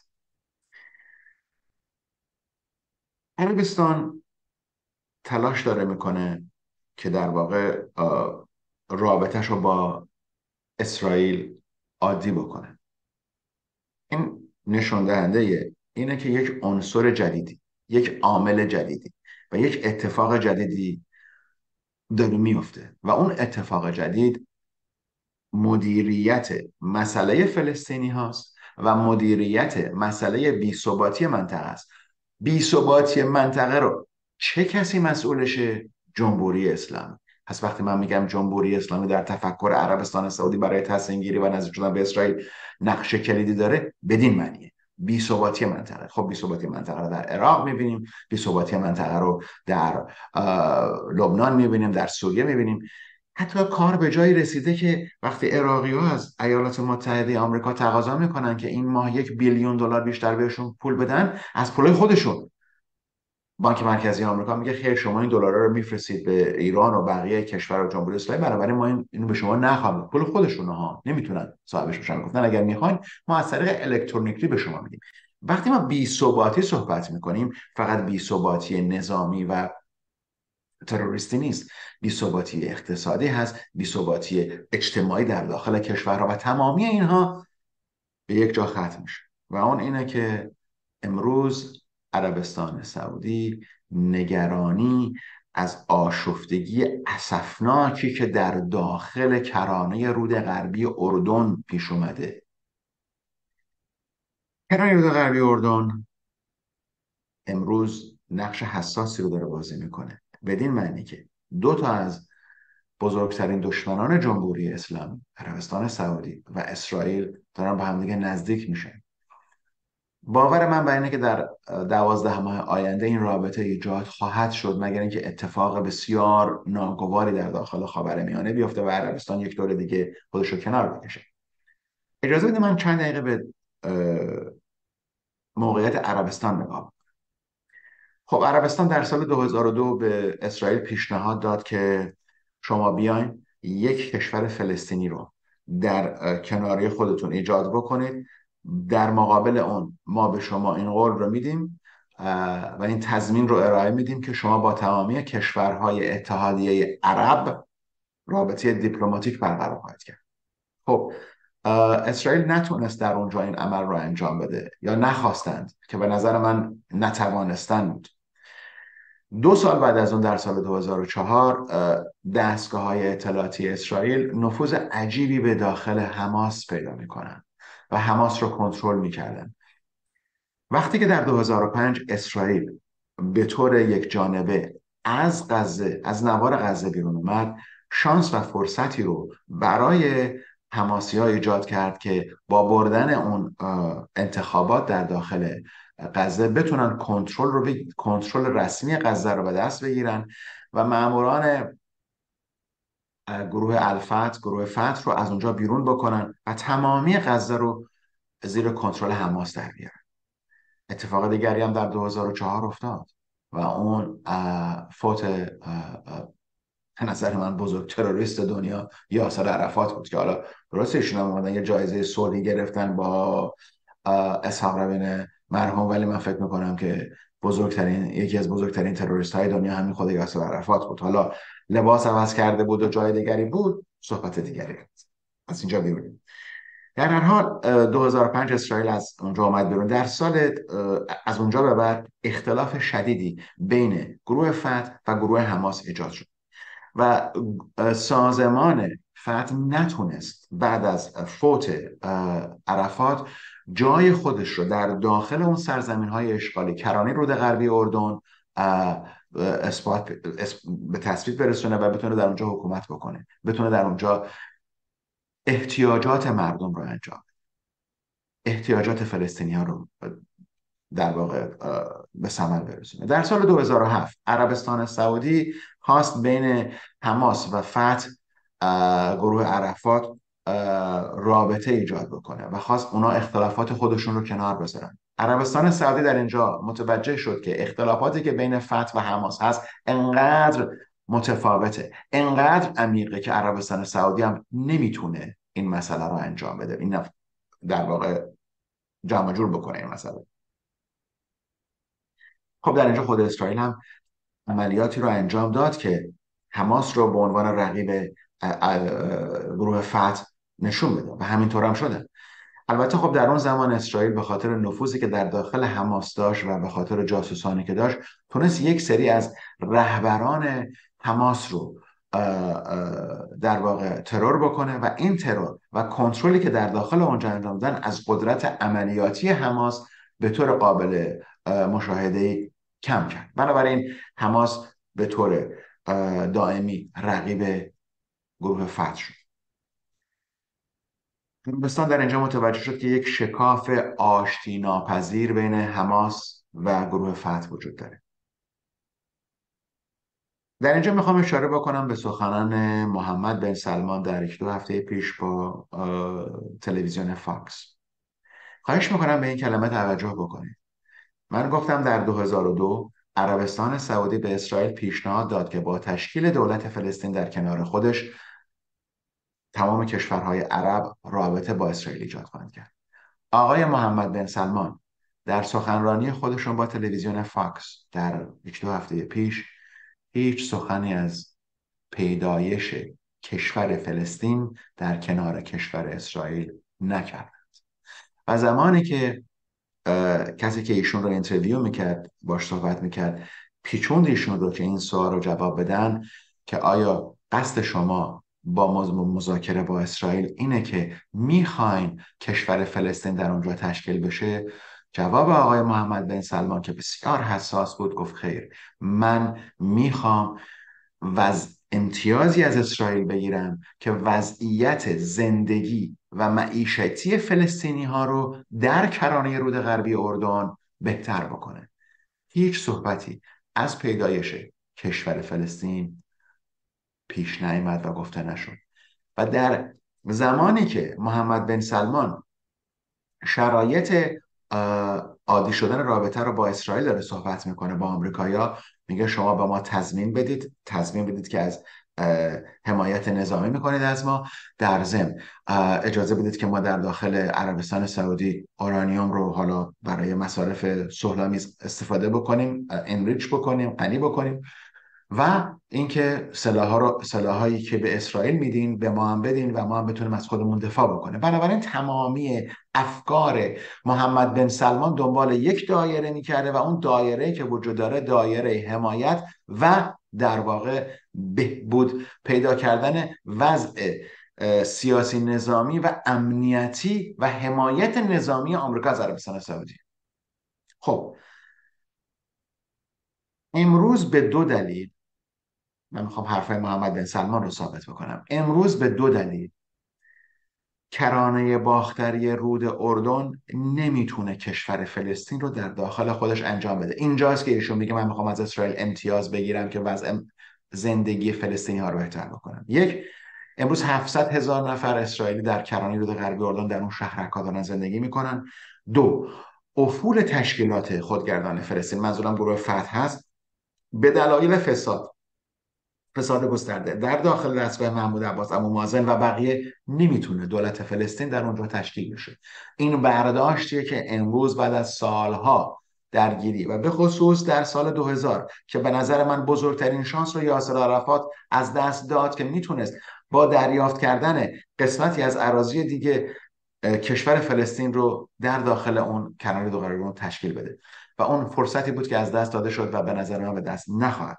عربستان تلاش داره میکنه که در واقع رابطش رو با اسرائیل عادی بکنه. این نشون دهنده اینه که یک عنصر جدیدی، یک عامل جدیدی و یک اتفاق جدیدی داره میفته و اون اتفاق جدید مدیریت مسئله فلسطینی هاست و مدیریت مسئله بی‌ثباتی منطقه است. بی‌ثباتی منطقه رو چه کسی مسئولشه؟ جمهوری اسلامی. پس وقتی من میگم جمهوری اسلامی در تفکر عربستان سعودی برای تصمیم گیری و نزدیک شدن به اسرائیل نقش کلیدی داره، بدین معنیه بی‌ثباتی منطقه. خب بی‌ثباتی منطقه رو در عراق میبینیم، بی‌ثباتی منطقه رو در لبنان میبینیم، در سوریه میبینیم. حتی کار به جایی رسیده که وقتی عراقی‌ها از ایالات متحده آمریکا تقاضا میکنن که این ماه 1 بیلیون دلار بیشتر بهشون پول بدن از پولای خودشون، بانک مرکزی آمریکا میگه خیر شما این دلارا رو میفرستید به ایران و بقیه کشور و جمهوری اسلامی، بنابراین ما اینو به شما نخواهیم، پول خودشون ها نمیتونن صاحبش بشن. گفتن اگر میخواین ما از طریق الکترونیکی به شما میدیم. وقتی ما بی‌ثباتی صحبت میکنیم فقط بی‌ثباتی نظامی و تروریستی نیست، بی‌ثباتی اقتصادی هست، بی‌ثباتی اجتماعی در داخل کشورها و تمامی اینها به یک جا ختم میشه و اون اینه که امروز عربستان سعودی نگرانی از آشفتگی اسفناکی که در داخل کرانه رود غربی اردن پیش اومده. کرانه رود غربی اردن امروز نقش حساسی رو داره بازی میکنه، بدین معنی که دو تا از بزرگترین دشمنان جمهوری اسلامی، عربستان سعودی و اسرائیل، دارن با همدیگه نزدیک میشن. باور من بر اینه که در 12 ماه آینده این رابطه ایجاد خواهد شد، مگر اینکه اتفاق بسیار ناگواری در داخل خاورمیانه بیفته و عربستان یک دور دیگه خودش رو کنار بکشه. اجازه بده من چند دقیقه به موقعیت عربستان نگاه کنم. خب عربستان در سال 2002 به اسرائیل پیشنهاد داد که شما بیاین یک کشور فلسطینی رو در کناری خودتون ایجاد بکنید، در مقابل اون ما به شما این قول رو میدیم و این تضمین رو ارائه میدیم که شما با تمامی کشورهای اتحادیه عرب رابطه دیپلماتیک برقرار خواهید کرد. خب اسرائیل نتونست در اونجا این عمل رو انجام بده یا نخواستند، که به نظر من نتوانستن بود. 2 سال بعد از اون در سال 2004 دستگاه های اطلاعاتی اسرائیل نفوذ عجیبی به داخل حماس پیدا میکنن و حماس رو کنترل میکردن. وقتی که در 2005 اسرائیل به طور یک جانبه از غزه، از نوار غزه بیرون اومد، شانس و فرصتی رو برای حماسی ها ایجاد کرد که با بردن اون انتخابات در داخل غزه بتونن کنترل رسمی غزه رو به دست بگیرن و ماموران گروه الفتح، گروه فتح رو از اونجا بیرون بکنن و تمامی غزه رو زیر کنترل حماس در بیارن. اتفاق دیگری هم در 2004 افتاد و اون فوت به نظر من بزرگ تروریست دنیا یاسر عرفات بود، که حالا درسته ایشون هم اومدن یه جایزه صلحی گرفتن با اسحاق رابین مرحوم، ولی من فکر میکنم که یکی از بزرگترین تروریست های دنیا همین خود یاسر عرفات بود. حالا لباس عوض کرده بود و جای دیگری بود، صحبت دیگری از اینجا بیرونیم. در هر حال 2005 اسرائیل از اونجا آمد بیرون. در سال از اونجا به بعد اختلاف شدیدی بین گروه فتح و گروه حماس ایجاد شد و سازمان فتح نتونست بعد از فوت عرفات جای خودش رو در داخل اون سرزمین های اشغالی کرانه رود غربی اردن به تثبیت برسونه و بتونه در اونجا حکومت بکنه، بتونه در اونجا احتیاجات مردم رو انجام، احتیاجات فلسطینی ها رو در واقع به ثمر برسونه. در سال 2007 عربستان سعودی خواست بین حماس و فتح، گروه عرفات، رابطه ایجاد بکنه و خواست اونا اختلافات خودشون رو کنار بذارن. عربستان سعودی در اینجا متوجه شد که اختلافاتی که بین فتح و حماس هست انقدر متفاوته، انقدر عمیقه که عربستان سعودی هم نمیتونه این مسئله رو انجام بده، این در واقع جمع جور بکنه این مسئله. خب در اینجا خود اسرائیل هم عملیاتی رو انجام داد که حماس رو به عنوان رقیب گروه فتح نشون بده و همینطور هم شده. البته خب در اون زمان اسرائیل به خاطر نفوذی که در داخل حماس داشت و به خاطر جاسوسانی که داشت، تونست یک سری از رهبران حماس رو در واقع ترور بکنه و این ترور و کنترلی که در داخل اونجا انجام دادن از قدرت عملیاتی حماس به طور قابل مشاهده‌ای کم کرد. بنابراین حماس به طور دائمی رقیب گروه فتح شد. عربستان در اینجا متوجه شد که یک شکاف آشتی ناپذیر بین حماس و گروه فتح وجود داره. در اینجا میخوام اشاره بکنم به سخنان محمد بن سلمان در 1-2 هفته پیش با تلویزیون فاکس. خواهش میکنم به این کلمه توجه بکنید. من گفتم در 2002 عربستان سعودی به اسرائیل پیشنهاد داد که با تشکیل دولت فلسطین در کنار خودش تمام کشورهای عرب رابطه با اسرائیل ایجاد کنند کرد. آقای محمد بن سلمان در سخنرانی خودشون با تلویزیون فاکس در 1-2 هفته پیش هیچ سخنی از پیدایش کشور فلسطین در کنار کشور اسرائیل نکردند. و زمانی که کسی که ایشون رو اینترویو میکرد، باش صحبت میکرد، پیچوند ایشون رو که این سوال رو جواب بدن که آیا قصد شما با مذاکره با اسرائیل اینه که میخواین کشور فلسطین در اونجا تشکیل بشه، جواب آقای محمد بن سلمان که بسیار حساس بود گفت خیر، من میخوام امتیازی از اسرائیل بگیرم که وضعیت زندگی و معیشتی فلسطینی ها رو در کرانه رود غربی اردن بهتر بکنه. هیچ صحبتی از پیدایش کشور فلسطین پیش نیامد و گفته نشد. و در زمانی که محمد بن سلمان شرایط عادی شدن رابطه رو با اسرائیل داره صحبت میکنه با آمریکایا، میگه شما به ما تضمین بدید که از حمایت نظامی میکنید از ما، در ضمن اجازه بدید که ما در داخل عربستان سعودی اورانیوم رو حالا برای مصارف صلح‌آمیز استفاده بکنیم، انریچ بکنیم، غنی بکنیم، و اینکه سلاحایی که به اسرائیل میدین به ما هم بدین و ما هم بتونیم از خودمون دفاع بکنیم. بنابراین تمامی افکار محمد بن سلمان دنبال یک دایره میکرده و اون دایره که وجود داره دایره حمایت و در واقع بهبود پیدا کردن وضع سیاسی نظامی و امنیتی و حمایت نظامی آمریکا از عربستان سعودی. خب امروز به دو دلیل من میخوام حرفای محمد بن سلمان رو ثابت بکنم. امروز به دو دلیل کرانه باختری رود اردن نمیتونه کشور فلسطین رو در داخل خودش انجام بده. اینجاست که ایشون میگه من میخوام از اسرائیل امتیاز بگیرم که وضع زندگی فلسطینی ها رو بهتر بکنم. یک، امروز 700,000 نفر اسرائیلی در کرانه رود غربی اردن در اون شهرک‌ها دارن زندگی میکنن. دو، افول تشکیلات خودگردان فلسطین، منظورم گروه فتح هست، به دلایل فساد گسترده در داخل دستگاه محمود عباس، ابو مازن و بقیه نمیتونه دولت فلسطین در اونجا تشکیل بشه. این برداشتیه که امروز بعد از سالها درگیری و به خصوص در سال 2000 که به نظر من بزرگترین شانس رو یاسر عرفات از دست داد که میتونست با دریافت کردن قسمتی از اراضی دیگه کشور فلسطین رو در داخل اون کنار دو قرار تشکیل بده و اون فرصتی بود که از دست داده شد و به نظر من به دست نخواهد.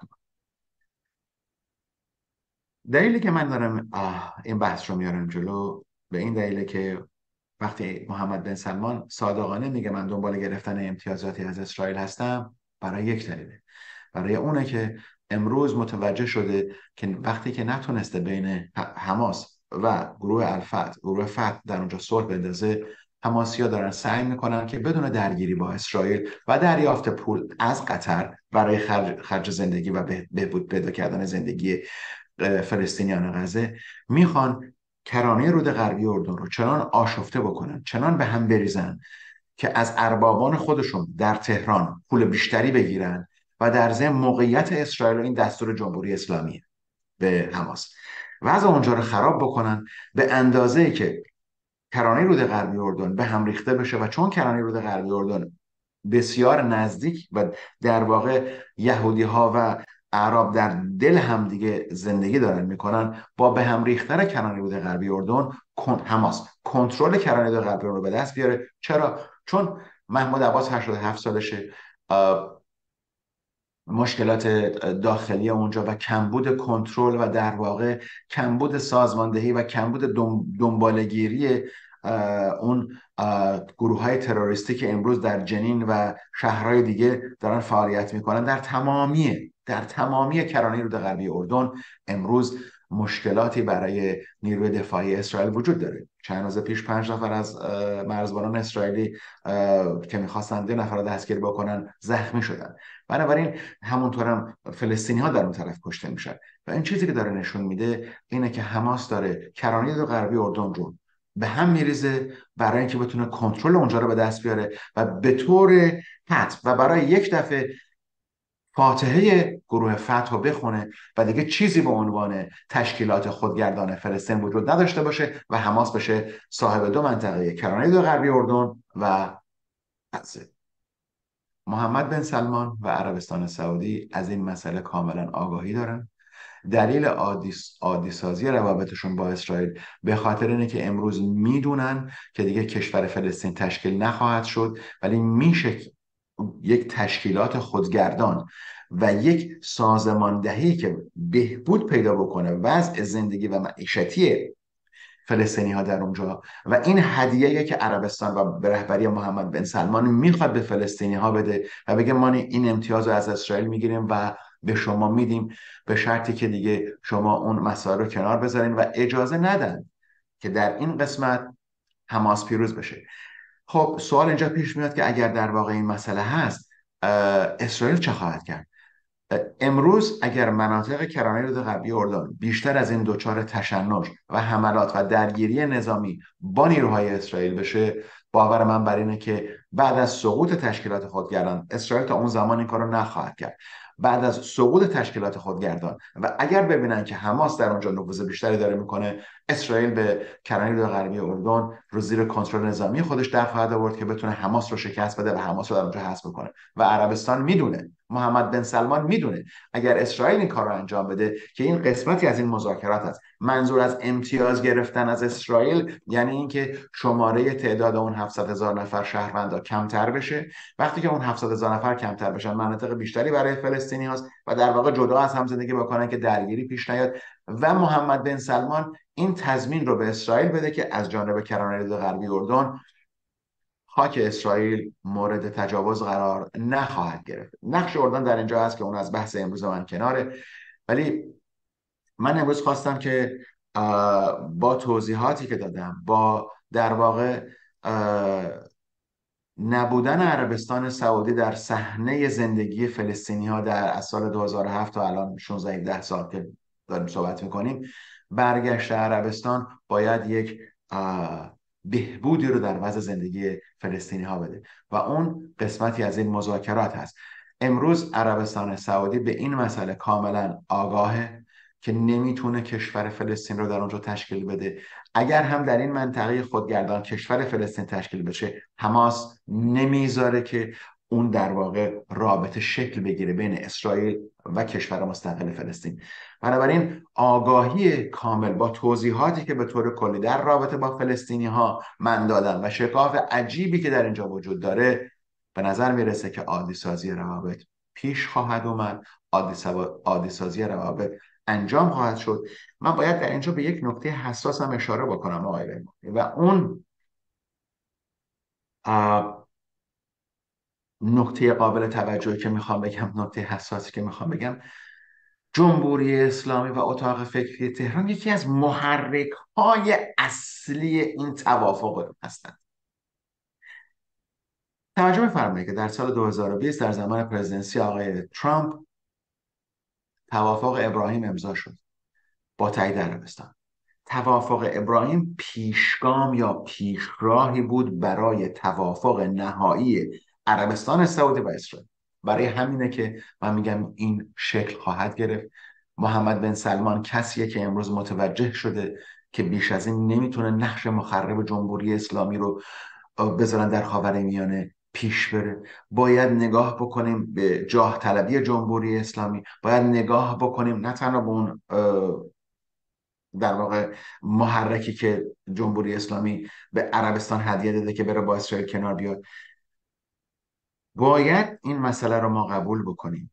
دلیلی که من دارم این بحث رو میارم جلو به این دلیله که وقتی محمد بن سلمان صادقانه میگه من دنبال گرفتن امتیازاتی از اسرائیل هستم، برای یک دلیله، برای اونه که امروز متوجه شده که وقتی که نتونسته بین حماس و گروه فتح در اونجا صلح بندازه، حماسی‌ها دارن سعی میکنن که بدون درگیری با اسرائیل و دریافت پول از قطر برای خرج زندگی و بهبود پیدا کردن زندگی فلسطینیان غزه، میخوان کرانه رود غربی اردن رو چنان آشفته بکنن، چنان به هم بریزن که از اربابان خودشون در تهران پول بیشتری بگیرن و در ضمن موقعیت اسرائیل و این دستور جمهوری اسلامی به حماس وضع اونجا رو خراب بکنن به اندازه‌ای که کرانه رود غربی اردن به هم ریخته بشه. و چون کرانه رود غربی اردن بسیار نزدیک و در واقع یهودی ها و اعراب در دل هم دیگه زندگی دارن میکنن، با به هم ریختن کرانه رود غربی اردن حماس کنترل کرانه رود غربی اردن رو به دست بیاره. چرا؟ چون محمود عباس 87 سالشه، مشکلات داخلی اونجا و کمبود کنترل و در واقع کمبود سازماندهی و کمبود دنبالگیری اون گروه های تروریستی که امروز در جنین و شهرهای دیگه دارن فعالیت میکنن در تمامی کرانه رود غربی اردن امروز مشکلاتی برای نیروی دفاعی اسرائیل وجود داره. چند روز پیش 5 نفر از مرزبانان اسرائیلی که میخواستن 2 نفر رو دستگیر بکنن زخمی شدن. بنابراین همونطورم فلسطینی ها در اون طرف کشته میشن و این چیزی که داره نشون میده اینه که حماس داره کرانه رود غربی اردن رو به هم میریزه برای اینکه بتونه کنترل اونجا رو به دست بیاره و به طور حتم و برای یک دفعه فاتحه گروه فتح رو بخونه و دیگه چیزی به عنوان تشکیلات خودگردان فلسطین وجود نداشته باشه و حماس بشه صاحب 2 منطقه، کرانه رود غربی اردن و غزه. محمد بن سلمان و عربستان سعودی از این مسئله کاملا آگاهی دارن. دلیل عادی سازی روابطشون با اسرائیل به خاطر اینه که امروز میدونن که دیگه کشور فلسطین تشکیل نخواهد شد، ولی میشه یک تشکیلات خودگردان و یک سازماندهی که بهبود پیدا بکنه وضع زندگی و معیشتی فلسطینی ها در اونجا. و این هدیه‌ای که عربستان و به رهبری محمد بن سلمان میخواد به فلسطینی ها بده و بگه ما این امتیاز رو از اسرائیل میگیریم و به شما میدیم، به شرطی که دیگه شما اون مسائل رو کنار بذارین و اجازه ندن که در این قسمت حماس پیروز بشه. خب سوال اینجا پیش میاد که اگر در واقع این مسئله هست، اسرائیل چه خواهد کرد؟ امروز اگر مناطق کرانه رود غربی اردن بیشتر از این دچار تشنج و حملات و درگیری نظامی با نیروهای اسرائیل بشه، باور من بر اینه که بعد از سقوط تشکیلات خودگردان، اسرائیل تا اون زمان این کارو نخواهد کرد. بعد از سقوط تشکیلات خودگردان و اگر ببینن که حماس در اونجا نفوذ بیشتری داره میکنه، اسرائیل به کرانه رود غربی اردن رو زیر کنترل نظامی خودش در خواهد آورد که بتونه حماس رو شکست بده و حماس رو در اونجا حذف کنه. و عربستان میدونه، محمد بن سلمان میدونه اگر اسرائیل این کار رو انجام بده که این قسمتی از این مذاکرات است. منظور از امتیاز گرفتن از اسرائیل یعنی اینکه شماره تعداد اون 700,000 نفر شهروندا کمتر بشه. وقتی که اون 700,000 نفر کمتر بشن، مناطق بیشتری برای فلسطینی هاست و در واقع جدا از هم زندگی بکنن که درگیری پیش نیاد. و محمد بن سلمان این تضمین رو به اسرائیل بده که از جانب کرانه رود غربی اردن خاک اسرائیل مورد تجاوز قرار نخواهد گرفت. نقش اردن در اینجا هست که اون از بحث امروز من کناره، ولی من امروز خواستم که با توضیحاتی که دادم، با در واقع نبودن عربستان سعودی در صحنه زندگی فلسطینی ها از سال 2007 تا الان 16 سال که داریم صحبت میکنیم، برگشت عربستان باید یک بهبودی رو در وضع زندگی فلسطینی ها بده و اون قسمتی از این مذاکرات هست. امروز عربستان سعودی به این مسئله کاملا آگاهه که نمیتونه کشور فلسطین رو در اونجا تشکیل بده. اگر هم در این منطقه خودگردان کشور فلسطین تشکیل بشه، حماس نمیذاره که اون در واقع رابطه شکل بگیره بین اسرائیل و کشور مستقل فلسطین. بنابراین آگاهی کامل با توضیحاتی که به طور کلی در رابطه با فلسطینی ها من دادم و شکاف عجیبی که در اینجا وجود داره، به نظر میرسه که عادی سازی روابط پیش خواهد اومد، عادی سازی روابط انجام خواهد شد. من باید در اینجا به یک نکته حساس هم اشاره بکنم آقای رحمانی، و اون نکته قابل توجهی که میخوام بگم، نکته حساسی که میخوام بگم، جمهوری اسلامی و اتاق فکری تهران یکی از محرک‌های اصلی این توافق هستند. توجه بفرمایید که در سال 2020 در زمان پرزیدنسی آقای ترامپ توافق ابراهیم امضا شد با تایید عربستان. توافق ابراهیم پیشگام یا پیشراهی بود برای توافق نهایی عربستان سعودی و اسرائیل. برای همینه که من میگم این شکل خواهد گرفت. محمد بن سلمان کسیه که امروز متوجه شده که بیش از این نمیتونه نقش مخرب جمهوری اسلامی رو بذارن در خاورمیانه پیش بره. باید نگاه بکنیم به جاه طلبی جمهوری اسلامی، باید نگاه بکنیم نه تنها به اون در واقع محرکی که جمهوری اسلامی به عربستان هدیه داده که بره با اسرائیل کنار بیاد. باید این مسئله رو ما قبول بکنیم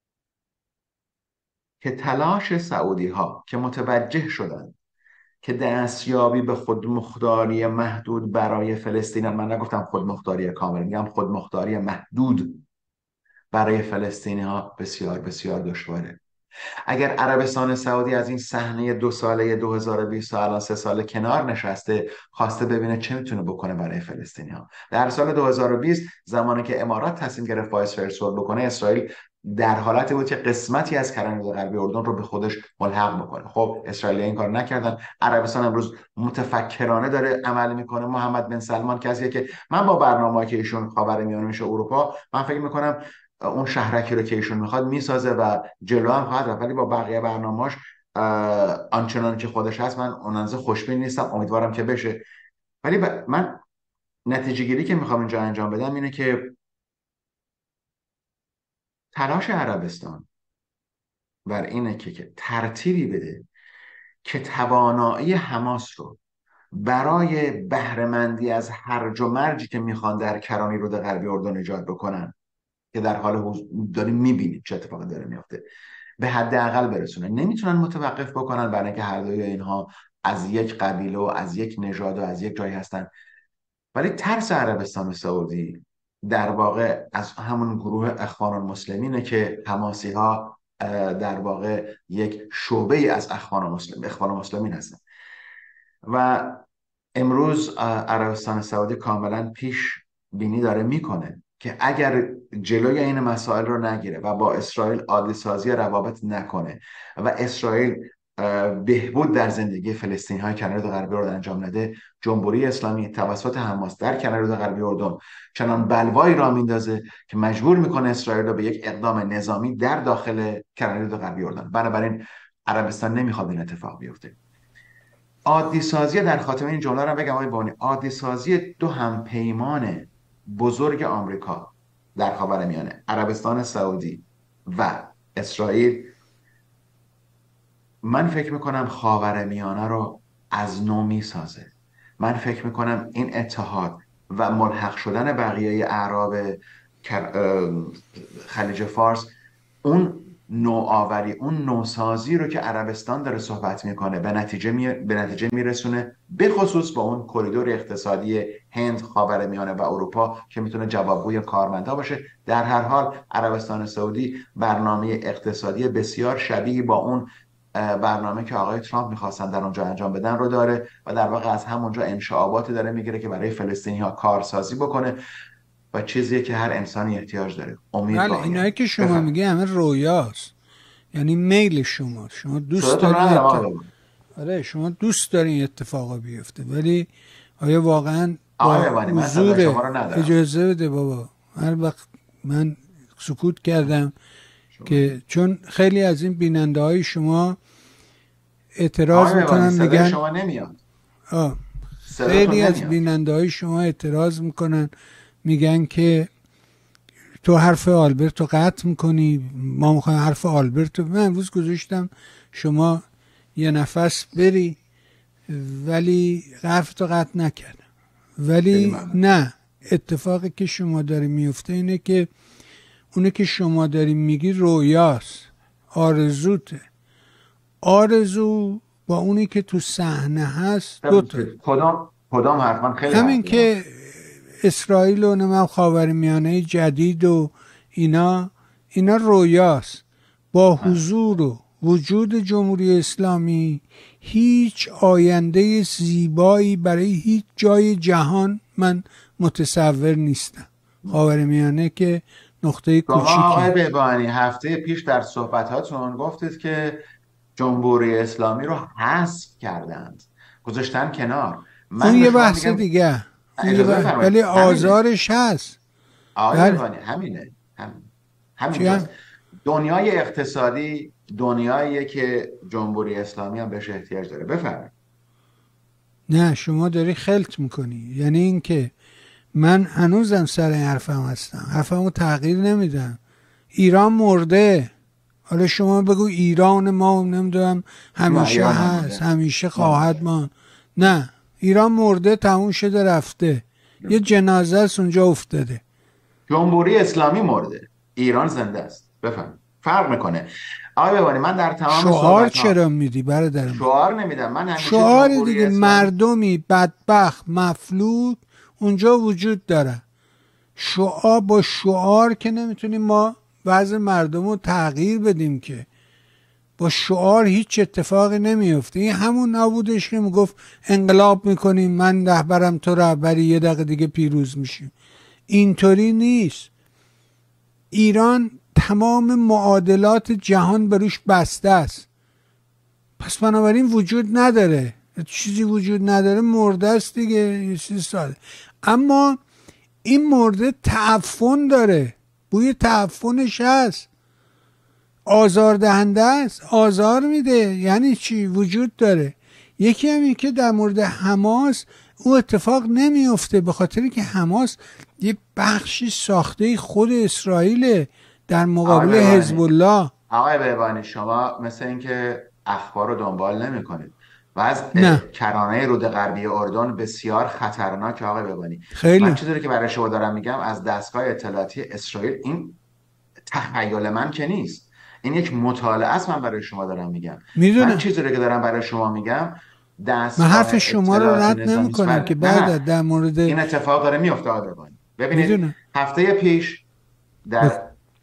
که تلاش سعودی ها که متوجه شدن که دستیابی به خودمختاری محدود برای فلسطین، من نگفتم خودمختاری کامل، میگم خودمختاری محدود برای فلسطینی ها بسیار بسیار دشواره. اگر عربستان سعودی از این صحنه 2 ساله 2020 تا الان 3 سال کنار نشسته، خواسته ببینه چه میتونه بکنه برای فلسطینی ها. در سال 2020 زمانی که امارات تصمیم gرفت با اسرائیل صلح بکنه، اسرائیل در حالتی بود که قسمتی از کرانه غربی اردن رو به خودش ملحق بکنه. خب اسرائیل این کار نکردن. عربستان امروز متفکرانه داره عمل میکنه. محمد بن سلمان کسیه که من با برنامه‌ای که ایشون خاورمیانه میشه اروپا، من فکر میکنم اون شهرکی رو که ایشون میخواد میسازه و جلو هم خواهد رفت، ولی با بقیه برنامه‌اش آنچنان که خودش هست من اونانزه خوشبین نیستم. امیدوارم که بشه. ولی من نتیجه گیری که میخوام اینجا انجام بدم اینه که تلاش عربستان بر اینه که ترتیبی بده که توانایی حماس رو برای بهره‌مندی از هرج و مرجی که میخوان در کرانه رود غربی اردن ایجاد بکنن، که در حال داریم میبینیم چه اتفاقی داره میفته، به حداقل برسونن. نمیتونن متوقف بکنن، برای اینکه هر دوی اینها از یک قبیله و از یک نژاد و از یک جایی هستن. ولی ترس عربستان سعودی در واقع از همون گروه اخوان المسلمینه که حماسی ها در واقع یک شعبه از اخوان المسلمین هستن. و امروز عربستان سعودی کاملا پیش بینی داره میکنه که اگر جلوی این مسائل رو نگیره و با اسرائیل عادی سازی روابط نکنه و اسرائیل بهبود در زندگی فلسطینی های کنار رود غربی اردن انجام نده، جمهوری اسلامی توسط حماس در کنار رود غربی اردن چنان بلوایی را میندازه که مجبور میکنه اسرائیل رو به یک اقدام نظامی در داخل کنار رود غربی اردن. بنابراین عربستان نمیخواد این اتفاق بیفته. عادی سازی، در خاتمه این جمله رو بگم آقای بانی، عادی سازی دو همپیمان بزرگ آمریکا در خاورمیانه، عربستان سعودی و اسرائیل، من فکر میکنم خاورمیانه رو از نو میسازه. من فکر میکنم این اتحاد و ملحق شدن بقیه اعراب خلیج فارس، اون نوآوری، اون نوسازی رو که عربستان داره صحبت میکنه به نتیجه میرسونه، به خصوص با اون کریدور اقتصادی هند، خاورمیانه و اروپا که میتونه جوابگوی کارمندا باشه. در هر حال عربستان سعودی برنامه اقتصادی بسیار شبیه با اون برنامه که آقای ترامپ میخواستن در اونجا انجام بدن رو داره و در واقع از همونجا انشعاباتی داره میگیره که برای فلسطینی ها کارسازی بکنه و چیزیه که هر انسانی احتیاج داره. امید بله، اینایی که شما میگی همه رویاست، یعنی میل شما دوست دارید. آره، شما دوست دارین اتفاقا بیفته، ولی آیا واقعا با حضور اجازه بده بابا، هر وقت من سکوت کردم که چون خیلی از این بیننده های شما اعتراض میکنن، میگن شما نمیاد. خیلی از بیننده های شما اعتراض میکنن، میگن که تو حرف آلبرتو قطع میکنی، ما میخوایم حرف آلبرتو. من امروز گذاشتم شما یه نفس بری، ولی حرفتو قطع نکردم. ولی نه، اتفاقی که شما داری میفته اینه که اونه که شما داری میگی رویاست، آرزوته. آرزو با اونی که تو صحنه هست دوتا. کدام حرفان خیلی همین که اسرائیل و نمیم خاورمیانه جدید و اینا رویاست. با حضور و وجود جمهوری اسلامی هیچ آینده زیبایی برای هیچ جای جهان من متصور نیستم. خاورمیانه که نقطه کوچیکی. آقای بهبانی هفته پیش در صحبتاتون گفتید که جمهوری اسلامی رو حذف کردند، گذاشتن کنار. اون یه بحث دیگه، ولی آزارش هست. آقای بهبانی همینه. دنیای اقتصادی دنیاییه که جمهوری اسلامی هم بهش احتیاج داره. بفرمایید. نه، شما داری خلط میکنی. یعنی این که من هنوزم سر حرفم هستم، حرفمو تغییر نمیدم. ایران مرده. حالا شما بگو ایران ما نمیدونم همیشه هست، همیشه خواهد ماند. نه، ایران مرده، تموم شده، رفته. یه جنازه است اونجا افتاده. جمهوری اسلامی مرده، ایران زنده است. بفهم فرق میکنه. آقای بهبانی، من در تمام شعار چرا میدی برادرم؟ شعار نمیدم. من همیشه شعار دیگه، مردمی بدبخت مفلوک اونجا وجود داره. شعار با شعار که نمیتونیم ما وضع مردم رو تغییر بدیم، که با شعار هیچ اتفاقی نمیفته. این همون نبودش که میگفت انقلاب میکنیم، من رهبرم تو رهبری، یه دقیقه دیگه پیروز میشیم. اینطوری نیست. ایران تمام معادلات جهان بروش بسته است، پس بنابراین وجود نداره. چیزی وجود نداره مرده است دیگه، یه چیز ساده. اما این مرده تعفن داره، بوی تعفنش هست، آزاردهنده است، آزار میده. یعنی چی؟ وجود داره. یکی همین که در مورد حماس او اتفاق نمیفته، به خاطر که حماس یه بخشی ساخته خود اسرائیل در مقابل حزب الله. آقای بهبانی شما مثل اینکه اخبار رو دنبال نمی‌کنید و از کرانه رود غربی اردن بسیار خطرناک. آقای بهبانی خیلی من چیزی که برای شما دارم میگم از دستگاه اطلاعاتی اسرائیل، این تخیل من که نیست، این یک مطالعه است. من برای شما دارم میگم. میدونم. من چیزی که دارم برای شما میگم من حرف شما رو رد نمی‌کنم که بعد در مورد این اتفاق داره میفته. آقای بهبانی ببینید هفته پیش در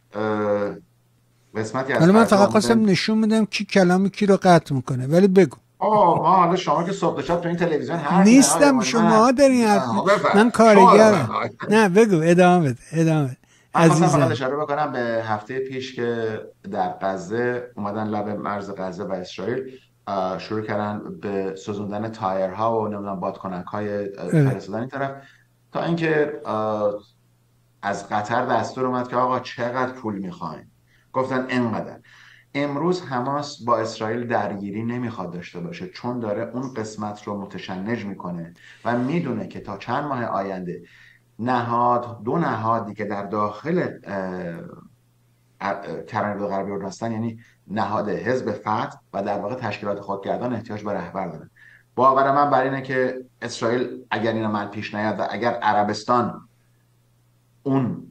قسمتی از من فقط خواستم نشون بدم کی کلام کی رو قطع میکنه، ولی بگو. ما حالا شما که صبح شب تو این تلویزیون حرف نیستم، شما دارین حرف، من کارگرم. نه بگو، ادامه بده. عزیزم فقط اشاره بکنم به هفته پیش که در غزه اومدن لب مرز غزه و اسرائیل شروع کردن به سوزوندن تایرها و نمیدونم بادکنک‌های فرستادن این طرف، تا اینکه از قطر دستور اومد که آقا چقدر پول میخواین؟ گفتن اینقدر. امروز حماس با اسرائیل درگیری نمیخواد داشته باشه، چون داره اون قسمت رو متشنج میکنه و میدونه که تا چند ماه آینده دو نهادی که در داخل کرانه رود غربی اردن هستن، یعنی نهاد حزب فتح و در واقع تشکیلات خودگردان، احتیاج به رهبر دارن. باور من بر اینه که اسرائیل اگر این عمل پیش نیاد و اگر عربستان اون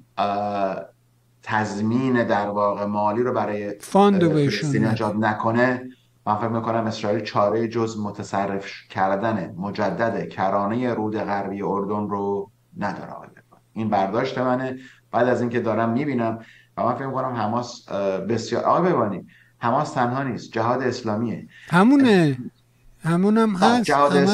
تضمین در واقع مالی رو برای فلسطین ایجاد نکنه، من فکر میکنم اسرائیل چاره جز متصرف کردن مجدد کرانه رود غربی اردن رو نداره. این برداشت منه بعد از اینکه دارم میبینم و من فکر میکنم حماس بسیار. آقای بهبانی حماس تنها نیست، جهاد اسلامیه، همونم هست،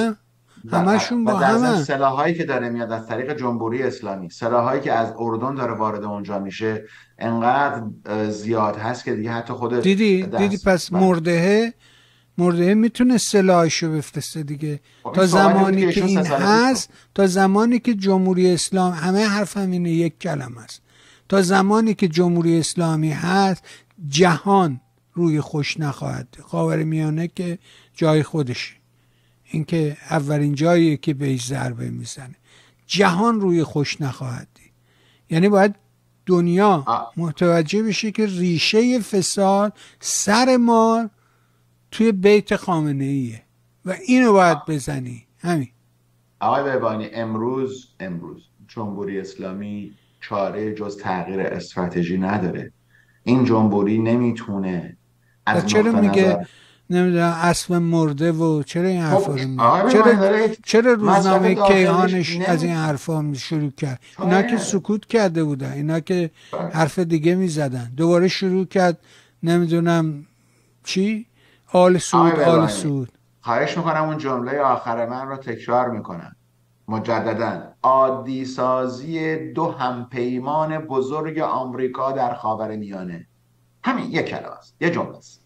همشون با هم. سلاحایی که داره میاد از طریق جمهوری اسلامی، سلاحایی که از اردن داره وارد اونجا میشه، انقدر زیاد هست که دیگه حتی خود دیدی پس مردهه میتونه سلاحشو بفرسته دیگه. تا زمانی که این هست، تا زمانی که جمهوری اسلام، همه حرفم اینه، یک کلمه است، تا زمانی که جمهوری اسلامی هست جهان روی خوش نخواهد. خاورمیانه که جای خودشه، این که اولین جاییه که بهش ضربه میزنه، جهان روی خوش نخواهد دید. یعنی باید دنیا متوجه بشه که ریشه فساد سر ما توی بیت خامنه ایه و اینو باید بزنی. همین. آقای بهبانی امروز جمهوری اسلامی چاره جز تغییر استراتژی نداره. این جمهوری نمیتونه از چرا میگه نمیدونم اسب مرده و چرا این حرفا رو میگه؟ چرا روزنامه کیهانش از این حرفا شروع کرد؟ اینا که سکوت کرده بودن، اینا که حرف دیگه میزدن، دوباره شروع کرد نمیدونم چی؟ آل سعود. خواهش میکنم اون جمله آخر من رو تکرار میکنم مجددا. عادی سازی دو همپیمان بزرگ آمریکا در خاورمیانه. همین یک کلمه است، یه جمله است.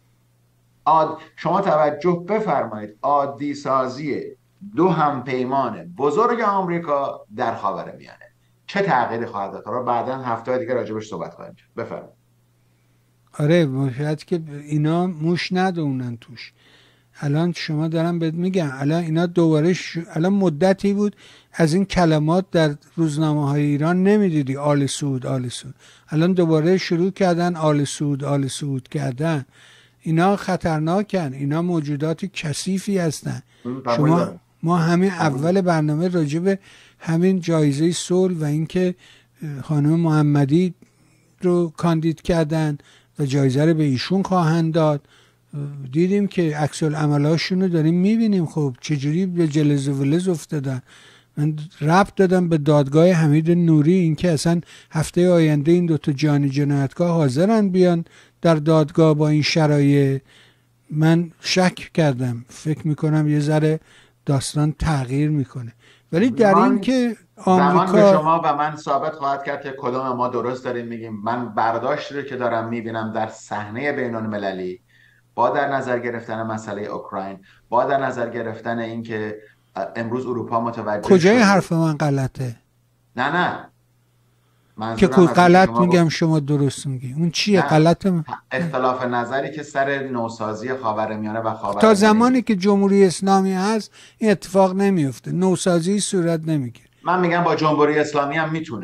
شما توجه بفرمایید، عادی سازی دو همپیمان بزرگ آمریکا در خاورمیانه چه تغییری خواهد داد؟ رو بعداً هفته دیگه راجبش صحبت خواهیم کرد. بفرمایید. آره شاید که اینا موش ندونن توش. الان شما دارم بهت میگم، الان اینا دوباره الان مدتی بود از این کلمات در روزنامه های ایران نمیدیدی، آل سعود. الان دوباره شروع کردن آل سعود کردن. اینا خطرناکن، اینا موجودات کثیفی هستن. ما همین اول برنامه راجب همین جایزه صلح و اینکه خانم محمدی رو کاندید کردن و جایزه رو به ایشون خواهند داد، دیدیم که عکس العملاشون رو داریم میبینیم. خب چجوری به جلز و ولز افتادن. من ربط دادم به دادگاه حمید نوری، اینکه اصلا هفته آینده این دوتا جانی جنایتکار حاضرن بیان در دادگاه با این شرایط. من شک کردم، فکر میکنم یه ذره داستان تغییر میکنه، ولی در این که آمریکا زمان به شما و من ثابت خواهد کرد که کدام ما درست داریم میگیم. من برداشتی رو که دارم میبینم در صحنه بین‌المللی، با در نظر گرفتن مسئله اوکراین، با در نظر گرفتن اینکه امروز اروپا متوجه کجای حرف من غلطه؟ نه که غلط میگم شما درست میگی. اون چیه غلط؟ اختلاف نظری که سر نوسازی خاورمیانه و خاورمیانه. تا زمانی که جمهوری اسلامی هست این اتفاق نمیفته، نوسازی صورت نمیگیره. من میگم با جمهوری اسلامی هم میتونه.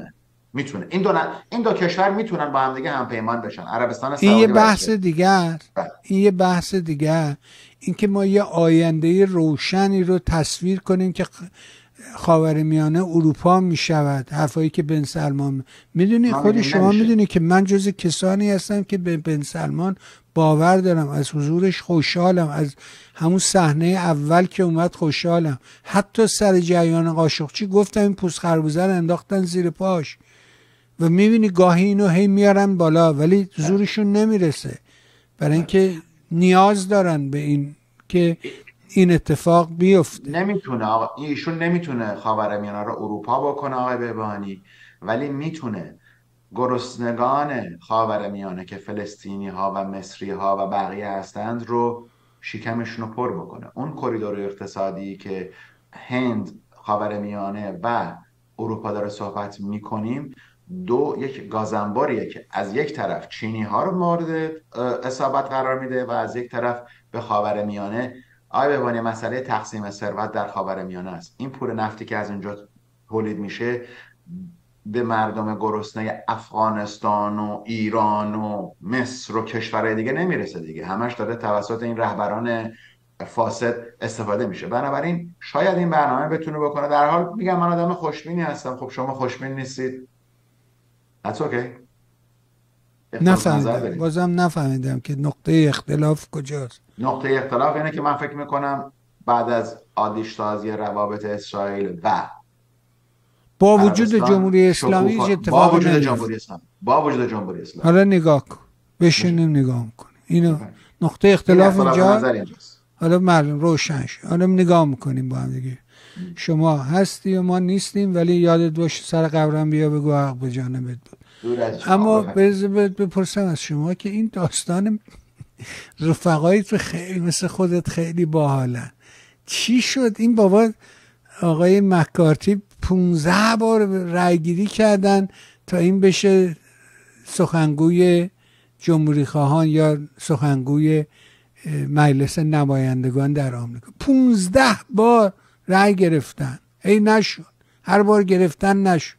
میتونه این دو کشور میتونن با هم دیگه همپیمان بشن، عربستان این یه سعودی و بحث اسرائیل. دیگه است. این یه بحث دیگه است. این که ما یه آینده روشنی رو تصویر کنیم که خاورمیانه اروپا میشود، حرفایی که بن سلمان میدونی، خود شما میدونی که من جز کسانی هستم که به بن سلمان باور دارم، از حضورش خوشحالم، از همون صحنه اول که اومد خوشحالم، حتی سر جریان قاشقچی گفتم این پوست خربوزه رو انداختن زیر پاش و میبینی گاهی اینو هی میارن بالا ولی زورشون نمیرسه، برای اینکه نیاز دارن به این که این اتفاق بیفته. نمیتونه آقا، ایشون نمیتونه خاورمیانه رو اروپا بکنه آقای بهبهانی، ولی میتونه گرسنگان خاورمیانه که فلسطینی ها و مصری ها و بقیه هستند رو شکمشون رو پر بکنه. اون کریدور اقتصادی که هند، خاورمیانه و اروپا داره صحبت میکنیم، یک گازنباریه که از یک طرف چینی ها رو مورد اصابت قرار میده و از یک طرف به خاورمیانه. آقای بهبهانی، مسئله تقسیم ثروت در خاورمیانه است. این پول نفتی که از اونجا تولید میشه به مردم گرسنه افغانستان و ایران و مصر و کشورهای دیگه نمیرسه دیگه، همش داره توسط این رهبران فاسد استفاده میشه. بنابراین شاید این برنامه بتونه بکنه. در حال میگم من آدم خوشبینی هستم. خب شما خوشبین نیستید، that's okay. نفهمیدم، بازم نفهمیدم که نقطه اختلاف کجاست. نقطه اختلاف اینه که من فکر میکنم بعد از آتش‌سازی روابط اسرائیل و با وجود جمهوری اسلامی هیچ اتفاقی نمیفته. با وجود جمهوری اسلامی. حالا نگاه کن، بشینیم نگاه میکنیم. اینو نقطه اختلاف اینجاست. حالا معلوم روشن شد. حالا نگاه میکنیم با هم دیگه. شما هستی و ما نیستیم، ولی یادت باشه سر قبرم بیا بگو حق به جانبت بود. اما بپرسم از شما که این داستان رفقایی تو خیلی مثل خودت خیلی باحالن، چی شد این بابا آقای مکارتی 15 بار رای گیری کردن تا این بشه سخنگوی جمهوری خواهان یا سخنگوی مجلس نمایندگان در آمریکا؟ 15 بار رای گرفتن، هی نشد، هر بار گرفتن نشد.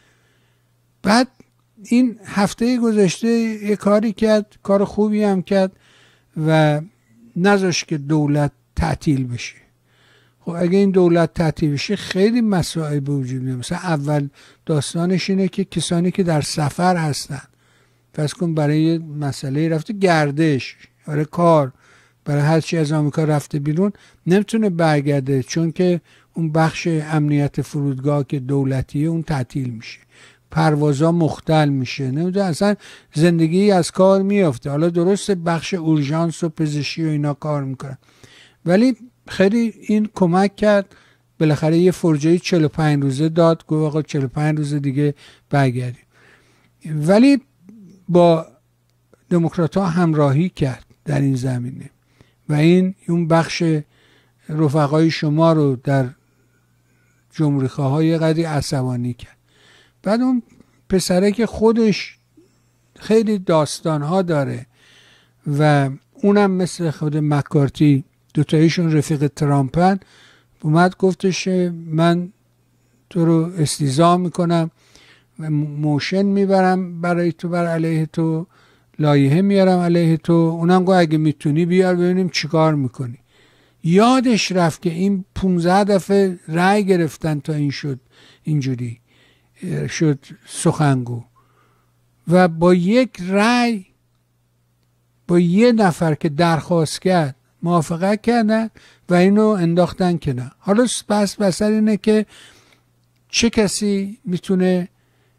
بعد این هفته گذشته یه کاری کرد، کار خوبی هم کرد و نذاشت که دولت تعطیل بشه. خب اگه این دولت تعطیل بشه خیلی مسائل به وجود میاد. مثلا اول داستانش اینه که کسانی که در سفر هستن، فرض کن برای مسئله رفته گردش، برای کار، برای هر چی از آمریکا رفته بیرون، نمیتونه برگرده چون که اون بخش امنیت فرودگاه که دولتیه اون تعطیل میشه، پروازا مختل میشه، نمیدونم اصلا زندگی از کار میافته. حالا درسته بخش اورژانس و پزشکی و اینا کار میکنن، ولی خیلی این کمک کرد. بالاخره یه فرجه 45 روزه داد، گفت آقا 45 روز دیگه برگردیم. ولی با دموکرات ها همراهی کرد در این زمینه و این اون بخش رفقای شما رو در جمهوری خواهای قدری عصبانی کرد. بعد اون پسره که خودش خیلی داستانها داره و اونم مثل خود مکارتی، دوتایشون رفیق ترامپن، اومد گفتش من تو رو استیضاح میکنم و موشن میبرم برای تو، بر علیه تو لایحه میارم علیه تو. اونم گفت اگه میتونی بیار ببینیم چیکار میکنی. یادش رفت که این 15 دفعه رأی گرفتن تا این شد، اینجوری شد سخنگو و با یک رأی، با یه نفر که درخواست کرد موافقت کردن و اینو انداختن کنار. حالا بس بسر اینه که چه کسی میتونه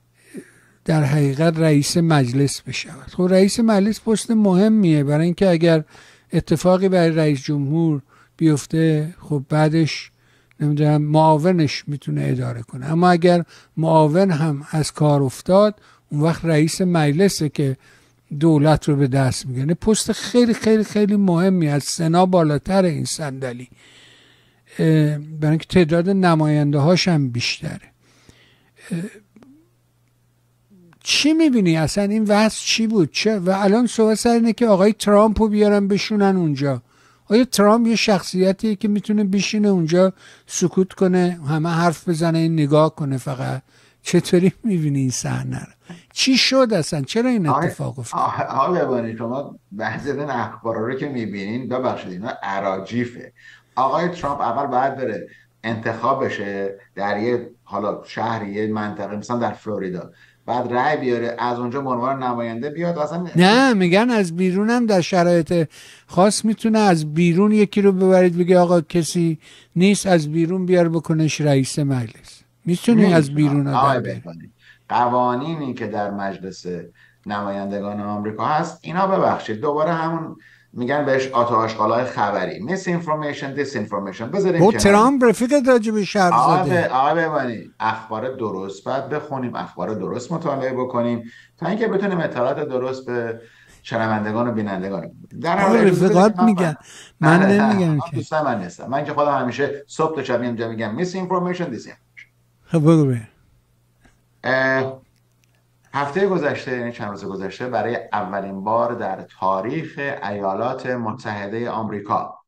در حقیقت رئیس مجلس بشود. خب رئیس مجلس پست مهمیه، برای اینکه اگر اتفاقی برای رئیس جمهور بیفته خب بعدش نمیدونم معاونش میتونه اداره کنه، اما اگر معاون هم از کار افتاد اون وقت رئیس مجلسه که دولت رو به دست میگیره. پست خیلی خیلی خیلی مهمی، از سنا بالاتر این صندلی، برای اینکه تعداد نماینده هاش هم بیشتره. چی میبینی اصلا این وضع چی بود؟ چه؟ و الان صحبت سر اینه که آقای ترامپ رو بیارن بشونن اونجا. آیا ترامپ یه شخصیتیه که میتونه بشینه اونجا سکوت کنه، همه حرف بزنه، این نگاه کنه فقط؟ چطوری میبینی این صحنه رو؟ چی شد اصلا؟ چرا این اتفاق افتاد؟ آقای ببانید، شما بحث این اخبار رو که میبینین، ببخشید اینا اراجیفه. آقای ترامپ اول باید بره انتخاب بشه در یه حالا شهری، یه منطقه، مثلا در فلوریدا، بعد رأی بیاره، از اونجا به عنوان نماینده بیاد. اصلا نه، میگن از بیرون هم در شرایط خاص میتونه از بیرون یکی رو ببرید، بگه آقا کسی نیست، از بیرون بیار بکنش رئیس مجلس. میتونی از نمیتونه بیرون آقای آدم بیاری. بهبانی. قوانینی که در مجلس نمایندگان آمریکا هست، اینا ببخشید دوباره همون میگن بهش آشغالای خبری، میس اینفورمیشن، دیس اینفورمیشن، بذاریم با کنار. ترامپ رفیقت راجع به حرف زده. آقای بهبانی، اخبار درست باید بخونیم، اخبار درست مطالعه بکنیم تا اینکه بتونیم اطلاعات درست به شنوندگان و بینندگان بدیم. در آقا حال اجازه بدید رفیقات میگن، من نمیگم که. دوستان من نیستم، من که خودم همیشه صبح تا شب اینجا میگم میس اینفورمیشن، دیس. خب بگو بگو. هفته گذشته، یعنی چند روز گذشته، برای اولین بار در تاریخ ایالات متحده آمریکا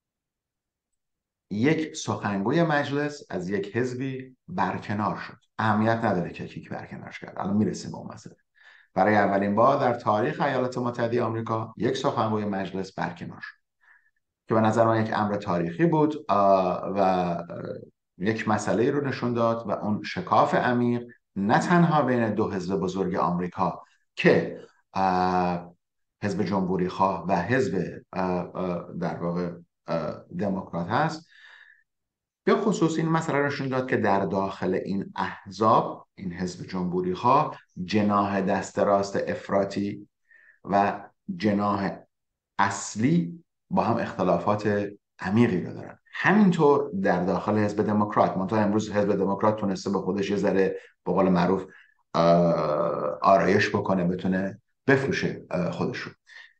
یک سخنگوی مجلس از یک حزبی برکنار شد. اهمیت نداره که کی برکنارش کرد، الان میرسیم به اون مسئله. برای اولین بار در تاریخ ایالات متحده آمریکا یک سخنگوی مجلس برکنار شد که به نظر من یک امر تاریخی بود و یک مسئله رو نشون داد، و اون شکاف عمیق نه تنها بین دو حزب بزرگ آمریکا که حزب جمهوری خواه و حزب در واقع دموکرات هست، به خصوص این مسئله نشون داد که در داخل این احزاب، این حزب جمهوری خواه، جناح دست راست افراطی و جناح اصلی با هم اختلافات عمیقی رو دارن. همینطور در داخل حزب دموکرات، منتها امروز حزب دموکرات تونسته به خودش یه ذره به قول معروف آرایش بکنه، بتونه بفروشه خودش رو.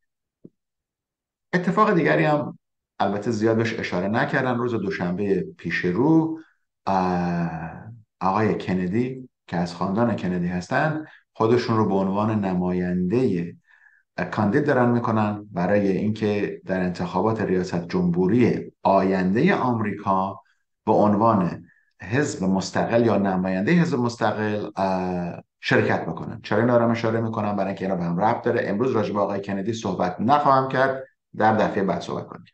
اتفاق دیگری هم البته زیاد بهش اشاره نکردن، روز دوشنبه پیش رو آقای کندی که از خاندان کندی هستن، خودشون رو به عنوان نماینده کاندید دارن میکنن برای اینکه در انتخابات ریاست جمهوری آینده آمریکا به عنوان حزب مستقل یا نماینده حزب مستقل شرکت بکنن. چرا این دارم اشاره میکنم؟ برای اینکه اینا به هم ربط داره. امروز راجع به آقای کندی صحبت نخواهم کرد، در دفعه بعد صحبت کنیم.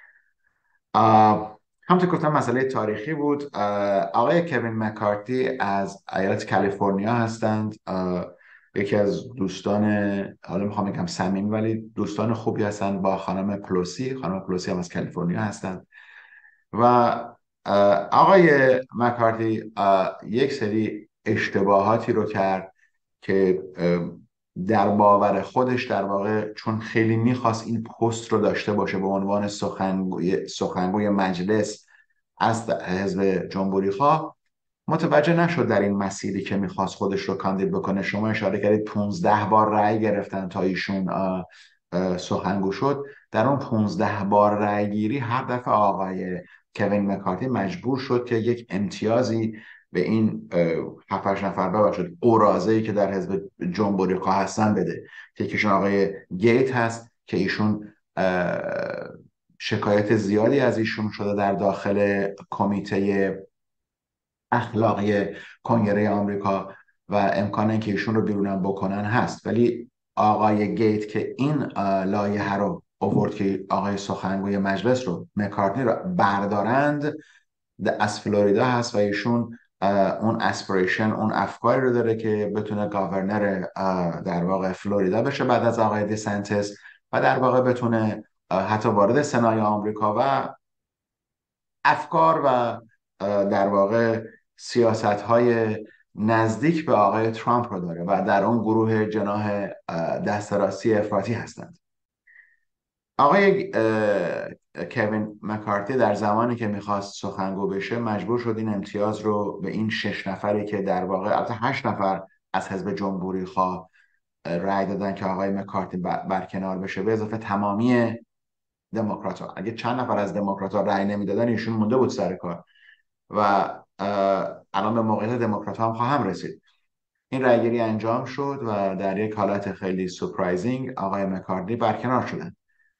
همونطور گفتم مسئله تاریخی بود. آقای کوین مکارتی از ایالت کالیفرنیا هستند. یکی از دوستان، حالا میخوام بگم صمیمی، ولی دوستان خوبی هستند با خانم پلوسی. خانم پلوسی هم از کالیفرنیا هستند. و آقای مکارتی یک سری اشتباهاتی رو کرد که در باور خودش در واقع چون خیلی میخواست این پست رو داشته باشه به عنوان سخنگوی مجلس از حزب جمهوری خواه، متوجه نشد در این مسیری که میخواست خودش رو کاندید بکنه. شما اشاره کردید 15 بار رأی گرفتن تا ایشون سخنگو شد. در اون 15 بار رأی گیری هر دفعه آقای کوین مکارتی مجبور شد که یک امتیازی به این 7-8 نفر ببخشید قرازه‌ای که در حزب جمهوری خواه هستن بده. یکیشون آقای گیت هست که ایشون شکایت زیادی از ایشون شده در داخل کمیته اخلاقی کنگره آمریکا و امکان اینکه ایشون رو بیرونم بکنن هست. ولی آقای گیت که این لایحه رو آورد که آقای سخنگوی مجلس رو، مکارتنی رو بردارند، از فلوریدا هست و ایشون اون اسپریشن، اون افکاری رو داره که بتونه گاورنر در واقع فلوریدا بشه بعد از آقای دیسنتس و در واقع بتونه حتی وارد سنای آمریکا و افکار و در واقع سیاست‌های نزدیک به آقای ترامپ رو داره و در اون گروه جناح دست راستی افراطی هستند. آقای کوین مکارتی در زمانی که میخواست سخنگو بشه مجبور شد این امتیاز رو به این 6 نفری که در واقع البته 8 نفر از حزب جمهوری خواه رأی دادن که آقای مکارتی برکنار بشه، به اضافه تمامی دموکرات‌ها. اگه چند نفر از دموکرات‌ها رأی نمیدادن ایشون مونده بود سر کار و الان به موقعیت دموکرات‌ها هم خواهم رسید. این رأیگیری انجام شد و در یک حالت خیلی سورپرایزینگ آقای مکارتی برکنار شدن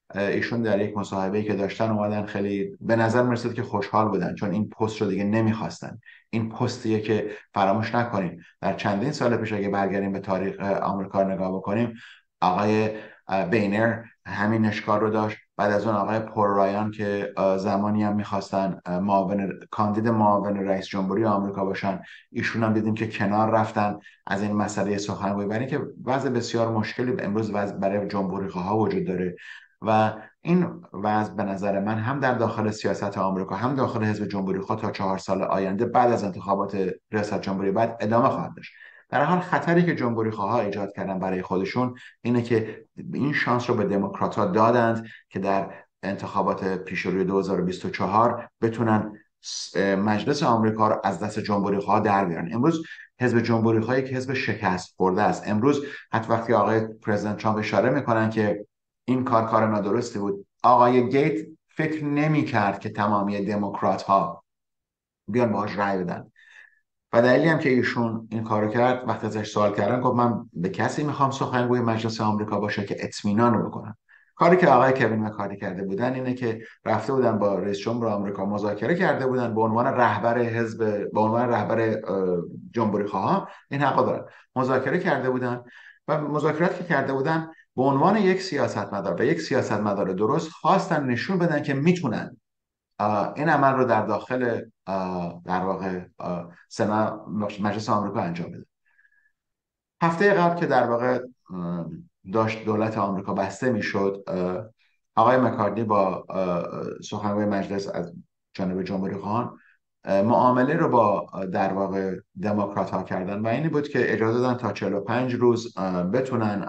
ایشون در یک مصاحبه‌ای که داشتن اومدن خیلی به نظر میرسید که خوشحال بودن، چون این پست رو دیگه نمیخواستن. این پستیه که فراموش نکنیم در چندین سال پیش اگه برگردیم به تاریخ آمریکا نگاه بکنیم، آقای بینر همین اشکال رو داشت. بعد از اون آقای پول رایان که زمانی هم میخواستن کاندید معاون رئیس جمهوری آمریکا باشن، ایشون هم دیدیم که کنار رفتن از این مسئله سخنگویی، برای اینکه وضع بسیار مشکلی امروز برای جمهوری‌خواها وجود داره. و این وضع به نظر من هم در داخل سیاست آمریکا هم داخل حزب جمهوری‌خواه تا 4 سال آینده بعد از انتخابات ریاست جمهوری بعد ادامه خواهد داشت. در حال خطری که جمهوری‌خواها ایجاد کردن برای خودشون اینه که این شانس رو به دموکرات‌ها دادند که در انتخابات پیشروی 2024 بتونن مجلس آمریکا رو از دست جمهوری‌خواها در بیارن. امروز حزب جمهوری‌خواه یک حزب شکست خورده است. امروز حتی وقتی آقای پرزیدنت ترامپ اشاره میکنن که این کار نادرستی بود، آقای گیت فکر نمی‌کرد که تمامی دموکرات‌ها بیان باهاش رأی بدن. و دلیلی هم که ایشون این کارو کرد، وقتی ازش سوال کردن گفت من به کسی میخوام سخنگوی مجلس آمریکا باشه که اطمینان رو بکنم. کاری که آقای کوین مکارتی کرده بودن اینه که رفته بودن با رئیس جمهور آمریکا مذاکره کرده بودن به عنوان رهبر حزب، به عنوان رهبر جمهوری خواها این حقا دارن، مذاکره کرده بودن و مذاکرات که کرده بودن به عنوان یک سیاستمدار و یک سیاستمدار درست خواستن نشون بدن که میتونن این عمل رو در داخل در واقع مجلس آمریکا انجام بده. هفته قبل که در واقع داشت دولت آمریکا بسته میشد، آقای مکارتنی با سخنگوی مجلس از جانب جمهوری خواهان معامله رو با در واقع دموکرات ها کردن و اینی بود که اجازه دادن تا 45 روز بتونن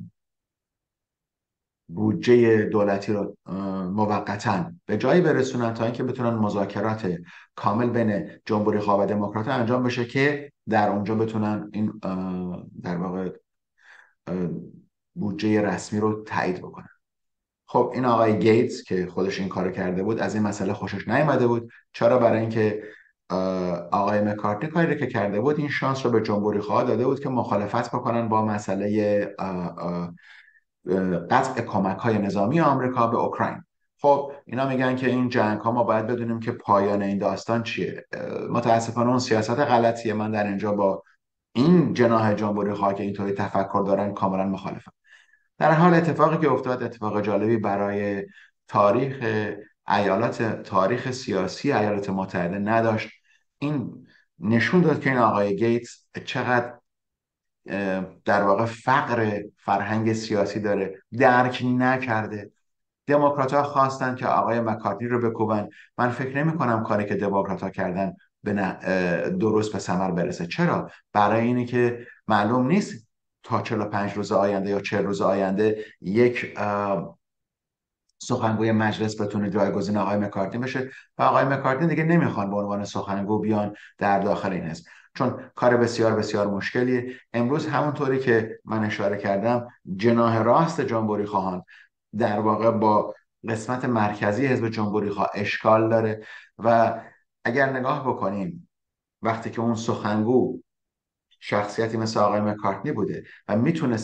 بودجه دولتی رو موقتا به جایی برسونن تا اینکه بتونن مذاکرات کامل بین جمهوری خواه و دموکرات انجام بشه که در اونجا بتونن این در واقع بودجه رسمی رو تایید بکنن. خب این آقای گیتس که خودش این کارو کرده بود از این مسئله خوشش نیامده بود. چرا؟ برای اینکه آقای مکارتنی کاری که کرده بود این شانس رو به جمهوری خواه داده بود که مخالفت بکنن با مسئله قطع کمک های نظامی آمریکا به اوکراین. خب اینا میگن که این جنگ ها ما باید بدونیم که پایان این داستان چیه. متاسفانه اون سیاست غلطیه. من در اینجا با این جناح جمهوری خواه که اینطوری تفکر دارن کاملا مخالفم. در حال اتفاقی که افتاد اتفاق جالبی برای تاریخ سیاسی ایالات متحده نداشت. این نشون داد که این آقای گیتس چقدر در واقع فقر فرهنگ سیاسی داره، درک نکرده. دموکرات‌ها خواستن که آقای مکارتنی رو بکوبن. من فکر نمی کنم کاری که دموکرات‌ها کردن درست به ثمر برسه. چرا؟ برای اینه که معلوم نیست تا 45 روز آینده یا 40 روز آینده یک سخنگوی مجلس بتونه جایگزین آقای مکارتنی بشه و آقای مکارتنی دیگه نمیخوان به عنوان سخنگو بیان در داخل این حزب، چون کار بسیار بسیار مشکلیه. امروز همونطوری که من اشاره کردم جناح راست جمهوری خواهان در واقع با قسمت مرکزی حزب جمهوری خواه اشکال داره و اگر نگاه بکنیم وقتی که اون سخنگو شخصیتی مثل آقای مکارتنی بوده و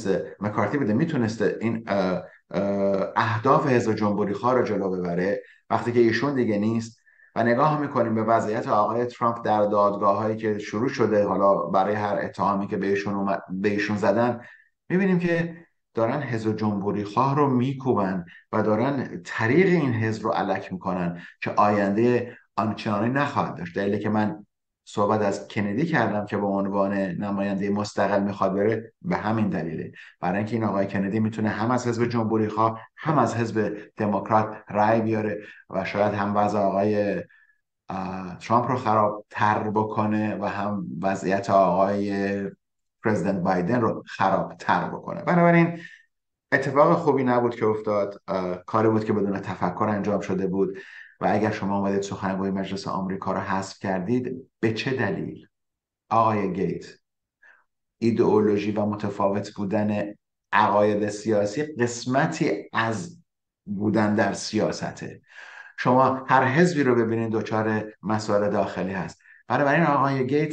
میتونسته این اهداف حزب جمهوری خواه رو جلو ببره، وقتی که ایشون دیگه نیست و نگاه میکنیم به وضعیت آقای ترامپ در دادگاه هایی که شروع شده حالا برای هر اتهامی که به ایشون زدن، میبینیم که دارن حزب جمهوری خواه رو میکوبن و دارن طریق این حزب رو الک میکنن که آینده آنچنانی نخواهد داشت. دلیلی که من صحبت از کندی کردم که به عنوان نماینده مستقل میخواد بره به همین دلیله، برای اینکه این آقای کندی میتونه هم از حزب جمهوری خواه هم از حزب دموکرات رأی بیاره و شاید هم وضع آقای ترامپ رو خراب تر بکنه و هم وضعیت آقای پرزیدنت بایدن رو خراب تر بکنه. بنابراین اتفاق خوبی نبود که افتاد، کاری بود که بدون تفکر انجام شده بود و اگر شما اومدید سخنگوی مجلس آمریکا رو حذف کردید به چه دلیل؟ آقای گیت، ایدئولوژی و متفاوت بودن عقاید سیاسی قسمتی از بودن در سیاسته. شما هر حزبی رو ببینید دچار مسائل داخلی هست. بنابراین آقای گیت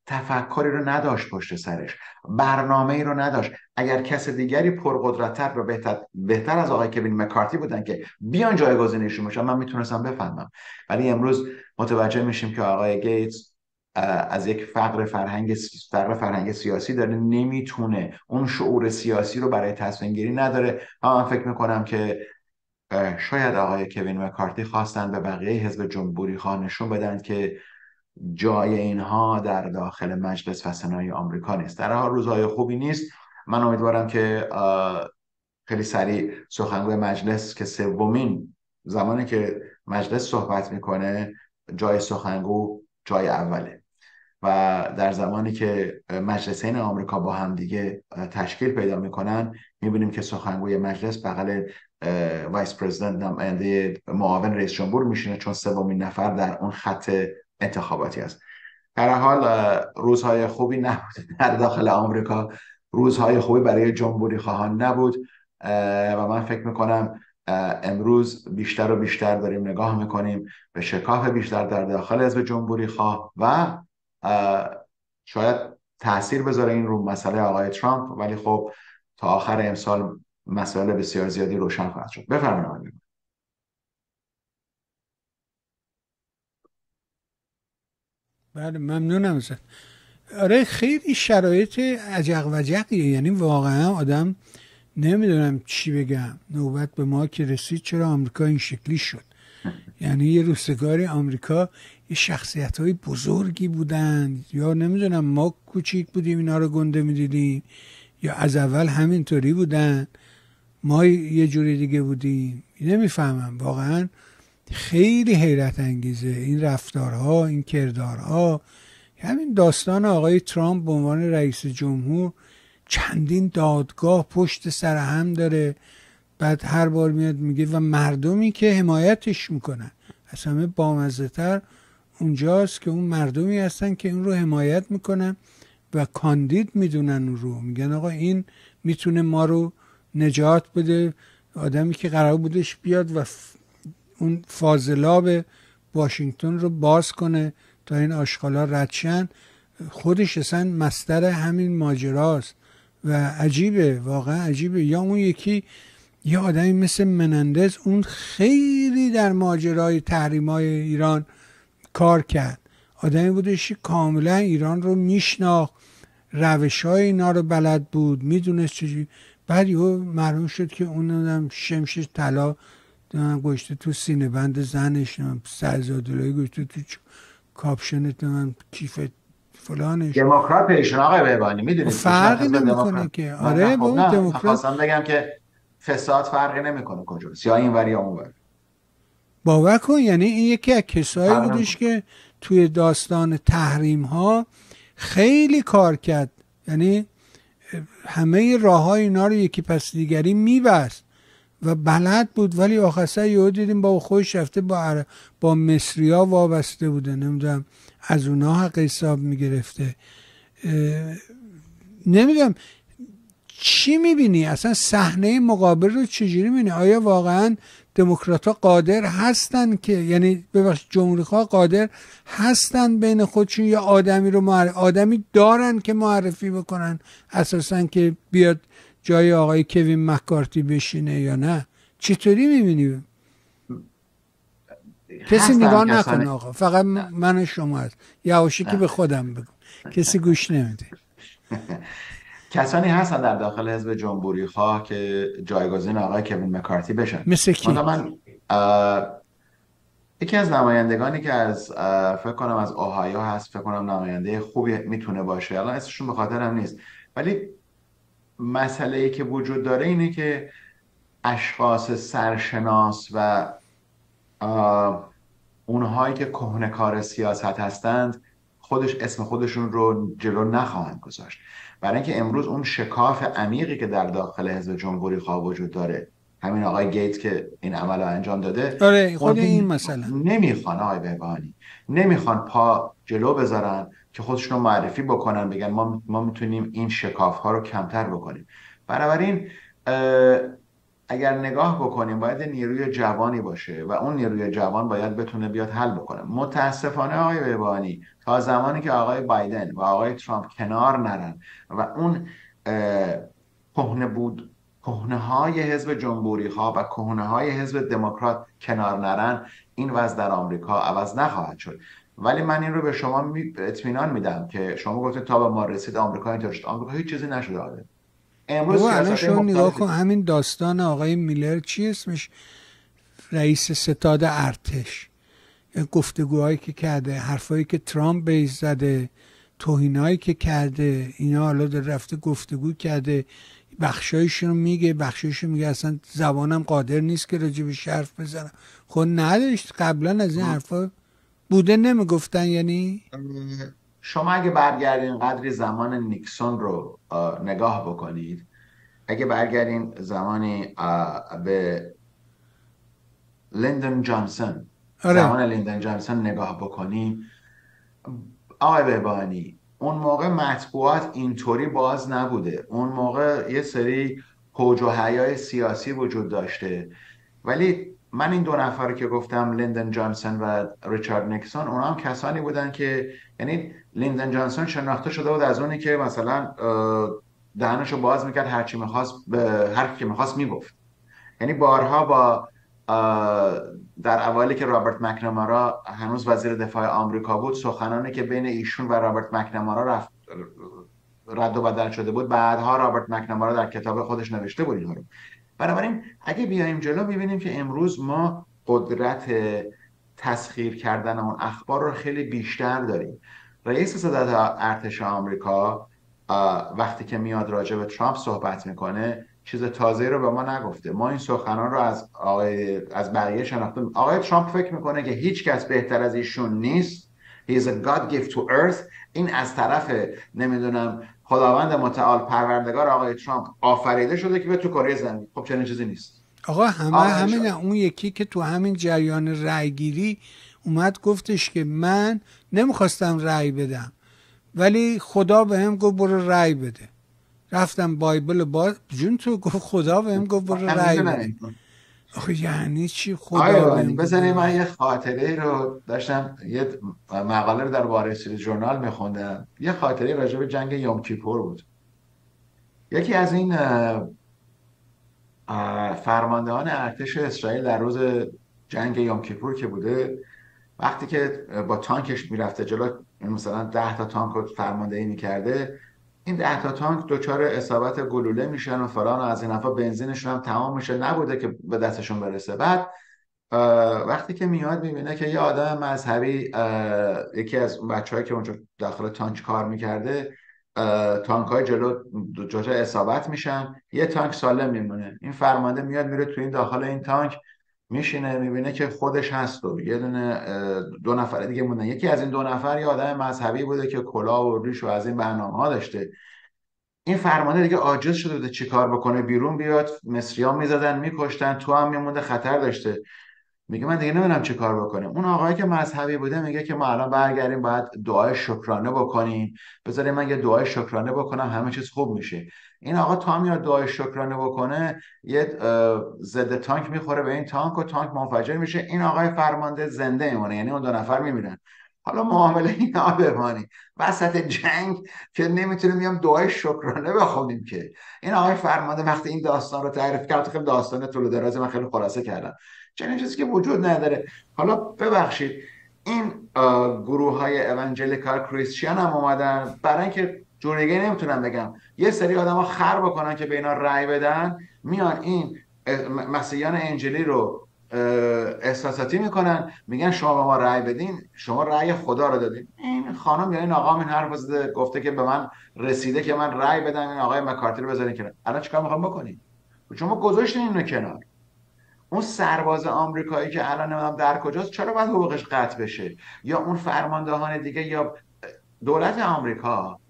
تفکری رو نداشت پشت سرش، برنامه‌ای رو نداشت. اگر کس دیگری پرقدرت‌تر و بهتر از آقای کوین مکارتی بودن که بیان جایگزینشون بشن، من میتونستم بفهمم. ولی امروز متوجه میشیم که آقای گیتس از یک فقر فرهنگ سیاسی داره، نمیتونه اون شعور سیاسی رو برای تصمیم گیری نداره. من فکر میکنم که شاید آقای کوین مکارتی خواستن به بقیه حزب جمهوری خواه نشون بدن که جای اینها در داخل مجلس و سنای آمریکا نیست. در حال روزهای خوبی نیست. من امیدوارم که خیلی سریع سخنگوی مجلس که سومین زمانی که مجلس صحبت میکنه جای سخنگو جای اوله، و در زمانی که مجلسین آمریکا با هم دیگه تشکیل پیدا میکنن میبینیم که سخنگوی مجلس بغل وایس پرزیدنت، نماینده معاون رئیس جمهور میشینه، چون سومین نفر در اون خط انتخاباتی است. در حال روزهای خوبی نبود در داخل آمریکا، روزهای خوبی برای جمهوری خواهان نبود و من فکر میکنم امروز بیشتر و بیشتر داریم نگاه میکنیم به شکاف بیشتر در داخل حزب جمهوری خواه و شاید تاثیر بذاره این رو مسئله آقای ترامپ، ولی خب تا آخر امسال مسئله بسیار زیادی روشن خواهد شد. بفرمایید. بله ممنونم ازت. آره خیلی شرایط عجق وجقیه، یعنی واقعا آدم نمیدونم چی بگم. نوبت به ما که رسید چرا آمریکا این شکلی شد. یعنی یه روزگاری آمریکا یه شخصیت های بزرگی بودن، یا نمیدونم ما کوچیک بودیم اینا رو گنده میدیدیم، یا از اول همینطوری بودن ما یه جوری دیگه بودیم. نمیفهمم واقعا. خیلی حیرت انگیزه این رفتارها، این کردارها. همین داستان آقای ترامپ به عنوان رئیس جمهور چندین دادگاه پشت سر هم داره، بعد هر بار میاد میگه و مردمی که حمایتش میکنن. از همه بامزه تر اونجاست که اون مردمی هستن که اون رو حمایت میکنن و کاندید میدونن اون رو، میگن آقا این میتونه ما رو نجات بده. آدمی که قرار بودش بیاد و اون فاضلاب واشنگتن رو باز کنه تا این آشغالا رد شن، خودش اصلا مصدر همین ماجراست و عجیبه، واقعا عجیبه. یا اون یکی یه آدمی مثل منندز، اون خیلی در ماجرای تحریم‌های ایران کار کرد. آدمی بودش کاملا ایران رو میشناخت، روش‌های اینا رو بلد بود، میدونست چجوری. بعد یهو معلوم شد که اون شمشش طلا گوشته تو سینه بند زنش، $100,000 گوشته تو کاپشن من کیف فلانش. دموکرات پیشون آقای بهبانی میدونید فرقی نمیکنه که. آره با اون دموکرات خواستم بگم که فساد فرقی نمیکنه کجاست، یا این ور یا اون ور. باور کن، یعنی این یکی از کسایی بودش که توی داستان تحریم ها خیلی کار کرد، یعنی همه راه های اینا رو یکی پس دیگری میبست و بلد بود. ولی آخر سر یهو دیدیم با خودش رفته با مصریا وابسته بوده، نمیدونم از اونها حق حساب میگرفته. نمیدونم چی میبینی اصلا صحنه مقابل رو چجوری میبینی؟ آیا واقعا دموکرات ها قادر هستن که، یعنی ببخشید جمهوری خواه قادر هستن بین خودشون یا آدمی رو آدمی دارن که معرفی بکنن اساسا که بیاد جای آقای کوین مکارتی بشینه یا نه؟ چطوری میبینی؟ کسی نگاه نکنه آقا، فقط من و شما هست. یواشی که به خودم بگم، کسی گوش نمیده. کسانی هستن در داخل حزب جمهوری خواه که جایگزین آقای کوین مکارتی بشن. مثل کی؟ من یکی از نمایندگانی که از فکر کنم از اوهایو هست، فکر کنم نماینده خوبی میتونه باشه، الان اسمشون به خاطرم نیست، ولی مسئله ای که وجود داره اینه که اشخاص سرشناس و اونهایی که کهنه‌کار سیاست هستند اسم خودشون رو جلو نخواهند گذاشت، برای اینکه امروز اون شکاف عمیقی که در داخل حزب جمهوری خواه وجود داره، همین آقای گیت که این عمل رو انجام داده، آره خود این مثلا نمیخوان آقای بهبانی، نمیخوان پا جلو بذارن که خودشون رو معرفی بکنن، بگن ما میتونیم این شکاف ها رو کمتر بکنیم. بنابراین اگر نگاه بکنیم باید نیروی جوانی باشه و اون نیروی جوان باید بتونه بیاد حل بکنه. متاسفانه آقای بهبانی تا زمانی که آقای بایدن و آقای ترامپ کنار نرن و اون کهنه های حزب جمهوری ها و کهنه های حزب دموکرات کنار نرن، این وضع در آمریکا عوض نخواهد شد. ولی من این رو به شما اطمینان میدم که شما گفتید تا به ما رسید آمریکا اینطور شد. آمریکا هیچ چیزی نشده. امروز الان سیاست شما نگاه کن مختلفی همین داستان آقای میلر، چی اسمش، رئیس ستاد ارتش، گفتگوهایی که کرده، حرفایی که ترامپ بهش زده، توهینایی که کرده، اینا حالا در رفته گفتگو کرده، بخشایش رو میگه، بخشایش رو میگه اصلا زبانم قادر نیست که راجبش حرف بزنم. خب نداشت قبلا از این حرفا بوده نمیگفتن؟ یعنی شما اگه برگردین قدری زمان نیکسون رو نگاه بکنید، اگه برگردین زمانی به لیندون جانسون، زمان لیندون جانسون نگاه بکنیم، آقای بهبانی اون موقع مطبوعات اینطوری باز نبوده. اون موقع یه سری هوج و حیای سیاسی وجود داشته. ولی من این دو نفر که گفتم، لیندون جانسون و ریچارد نیکسون، اونا هم کسانی بودن که، یعنی لیندون جانسون شناخته شده بود از اونی که مثلا دهنشو باز میکرد، هرچی میخواست به هر کی میخواست میگفت. یعنی بارها با در اوایلی که رابرت مکنامارا هنوز وزیر دفاع آمریکا بود، سخنانی که بین ایشون و رابرت مکنامارا رد و بدل شده بود، بعدها رابرت مکنامارا در کتاب خودش نوشته بود اینها رو. بنابراین اگه بیایم جلو میبینیم که امروز ما قدرت تسخیر کردن اون اخبار رو خیلی بیشتر داریم. رئیس ستاد ارتش آمریکا وقتی که میاد راجع به ترامپ صحبت میکنه، چیز تازه‌ای رو به ما نگفته. ما این سخنان رو از بقیه شناختیم. آقای ترامپ فکر میکنه که هیچ کس بهتر از ایشون نیست. He is a God gift to earth. این از طرف نمیدونم خداوند متعال پروردگار آقای ترامپ آفریده شده که به تو کره زمین. خب چنین چیزی نیست. آقا همین اون یکی که تو همین جریان رأی گیری اومد گفتش که من نمیخواستم رأی بدم ولی خدا بهم گفت برو رأی بده. رفتم بایبل جون تو گفت خدا بهم گفت برو رأی بده. آخه یعنی چی خدا بهم؟ بزنید من یه خاطره رو داشتم، یه مقاله رو در وال استریت ژورنال میخوندم، یه خاطره راجع به جنگ یوم کیپور بود. یکی از این فرماندهان ارتش اسرائیل در روز جنگ یوم کیپور که بوده، وقتی که با تانکش میرفته جلو، مثلا 10 تا تانک رو فرماندهی میکرده، این 10 تا تانک دچار اصابت گلوله میشن و فلان و از این حرفا، بنزینشون هم تمام میشه، نبوده که به دستشون برسه. بعد وقتی که میاد میبینه که یه آدم مذهبی، یکی از اون بچه‌هایی که اونجا داخل تانک کار میکرده، تانک‌های جلو دچار اصابت میشن، یه تانک سالم میمونه. این فرمانده میاد میره تو این داخل این تانک میشینه، میبینه که خودش هست و یه دو نفر دیگه موندن. یکی از این 2 نفر یه آدم مذهبی بوده که کلاه و ریش و از این برنامه‌ها داشته. این فرمانده دیگه عاجز شده بوده چیکار بکنه، بیرون بیاد. مصری‌ها میزدن میکشتن، تو هم میمونده، خطر داشته. میگه من دیگه نمیدونم چه کار بکنیم. اون آقایی که مذهبی بوده میگه که ما الان برگردیم باید دعای شکرانه بکنیم، بذاریم من یه دعای شکرانه بکنم همه چیز خوب میشه. این آقا تا میاد دعای شکرانه بکنه، یه ضد تانک میخوره به این تانک و تانک منفجر میشه. این آقای فرمانده زنده میمونه، یعنی اون 2 نفر میمیرن. حالا معامله اینا بمانی وسط جنگ که نمیتونیم بیام دعای شکرانه بخونیم که. این آقای فرمانده وقتی این داستان رو تعریف کرد، خیلی داستان طول و دراز، من خیلی خلاصه کردم، چنین چیزی که وجود نداره. حالا ببخشید این گروه های evangelical کریستیان هم اومدن برای اینکه جوریگه نمیتونم بگم، یه سری آدم ها خر بکنن که به اینا رأی بدن، میان این مسیحیان انجیلی رو احساساتی میکنن، میگن شما به ما رأی بدین، شما رأی خدا رو دادین. این خانم یا این آقا این حرف زده، گفته که به من رسیده که من رأی بدم این آقای مکارتی رو بذارین کنار. الان چیکار میخوام بکنین؟ شما گذاشتین اینو کنار. اون سرباز آمریکایی که الان نمیدونم در کجاست، چرا باید حقوقش قطع بشه؟ یا اون فرماندهان دیگه، یا دولت آمریکا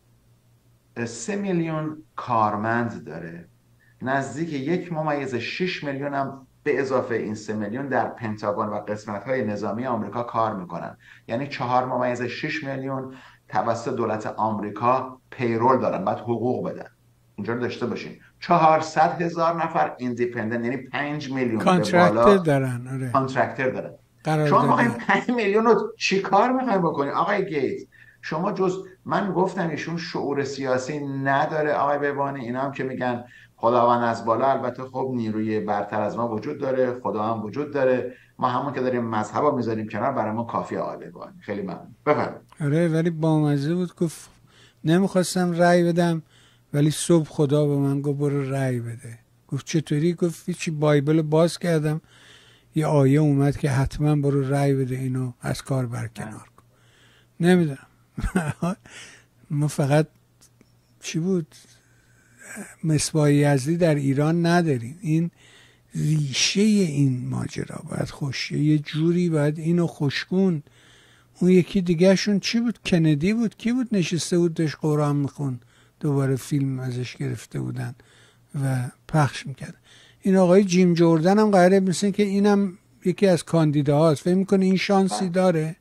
3 میلیون کارمند داره، نزدیک 1.6 میلیون هم به اضافه این 3 میلیون در پنتاگون و قسمت‌های نظامی آمریکا کار میکنن. یعنی 4.6 میلیون توسط دولت آمریکا پیرول دارن، باید حقوق بدن. اینجا رو داشته باشین. 400,000 نفر ایندیپندنت، یعنی 5 میلیون به کانترکتر بالا دارن. آره. کانترکتر دارن. قرارداد شما میخواین 5 میلیون رو چی کار میخواین بکنین آقای گیتس؟ شما جز من گفتم ایشون شعور سیاسی نداره آقای بهبانی. اینا هم که میگن خداوند از بالا، البته خب نیروی برتر از ما وجود داره، خدا هم وجود داره، ما همون که داریم مذهب رو میذاریم کنار، برای ما کافیه آقای بهبانی. خیلی ممنون، بفرمایید. آره ولی بامزه بود، گفت نمیخواستم رأی بدم ولی صبح خدا به من گفت برو رأی بده. گفت چطوری؟ گفت چی بایبل رو باز کردم یه آیه اومد که حتما برو رأی بده اینو از کار برکنار کن. نمیدونم ما فقط چی بود مصباح یزدی در ایران نداریم. این ریشه این ماجرا باید خوشه، یه جوری باید اینو خوشگون. اون یکی دیگه شون چی بود؟ کندی بود، کی بود نشسته بود داشت قرآن میخون، دوباره فیلم ازش گرفته بودن و پخش میکرد. این آقای جیم جوردن هم قراره مثل که اینم یکی از کاندیداهاست. فکر میکنه این شانسی داره؟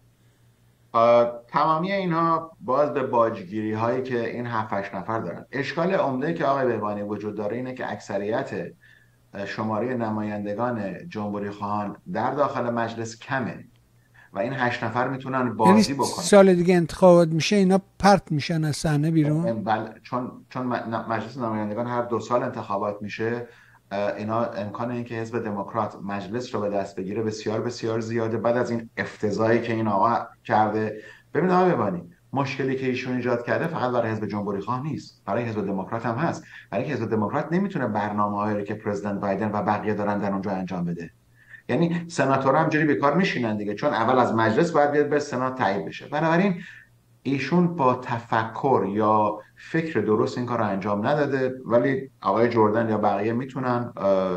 تمامی اینها باز به باجگیری هایی که این 7-8 نفر دارن. اشکال عمده که آقای بهبانی وجود داره اینه که اکثریت شماره نمایندگان جمهوری خواهان در داخل مجلس کمه و این 8 نفر میتونن بازی بکنن. سال دیگه انتخابات میشه اینا پرت میشن از صحنه بیرون. بله، چون مجلس نمایندگان هر 2 سال انتخابات میشه، اینا امکان این که حزب دموکرات مجلس رو به دست بگیره بسیار بسیار زیاده. بعد از این افتضاحی که این آقا کرده، ببینید آقای بهبانی، مشکلی که ایشون ایجاد کرده فقط برای حزب جمهوری خواه نیست، برای حزب دموکرات هم هست. برای حزب دموکرات نمیتونه برنامه‌هایی رو که پرزیدنت بایدن و بقیه دارن در اونجا انجام بده. یعنی سناتورها همجوری بیکار میشینن دیگه، چون اول از مجلس باید بیاد به سنا تایید بشه. بنابراین ایشون با تفکر یا فکر درست این کار رو انجام نداده. ولی آقای جردن یا بقیه میتونن.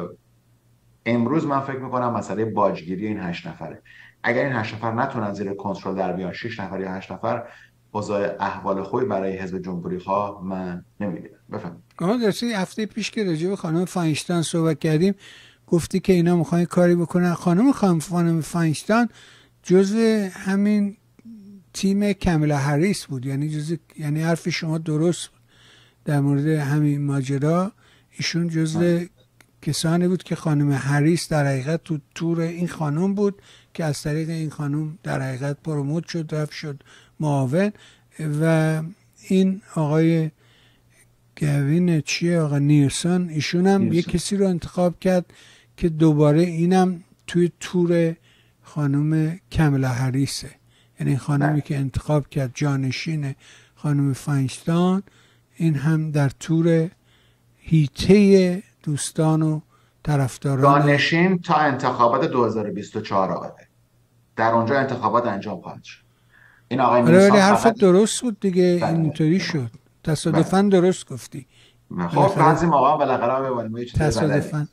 امروز من فکر میکنم مسئله باجگیری این 8 نفره. اگر این 8 نفر نتونن زیر کنترل در بیان، 6 نفر یا 8 نفر، اوضاع احوال خوبی برای حزب جمهوری خواه من نمیبینم. بفهم. درسته هفته پیش که راجع به خانم فاینشتاین صحبت کردیم گفتی که اینا میخوان کاری بکنن. خانم فاینشتاین جزء همین تیم کاملا هریس بود، یعنی حرف شما درست بود در مورد همین ماجرا. ایشون جزء کسانی بود که خانم هریس در حقیقت تو تور این خانم بود که از طریق این خانم در حقیقت پروموت شد، رفت شد معاون. و این آقای گوین آقا نیرسون، ایشون هم یک کسی رو انتخاب کرد که دوباره اینم توی تور خانم کاملا هریسه. یعنی خانمی که انتخاب کرد جانشین خانم فاینشتاین، این هم در تور هیته دوستان و طرفداران جانشین تا انتخابات 2024 آقاده در اونجا انتخابات انجام خواهد شد. این آقای نیرسون حرفت درست بود دیگه. اینطوری شد تصادفاً درست گفتی. خب بعضی موقع بالاخره ببینیم تصادفاً.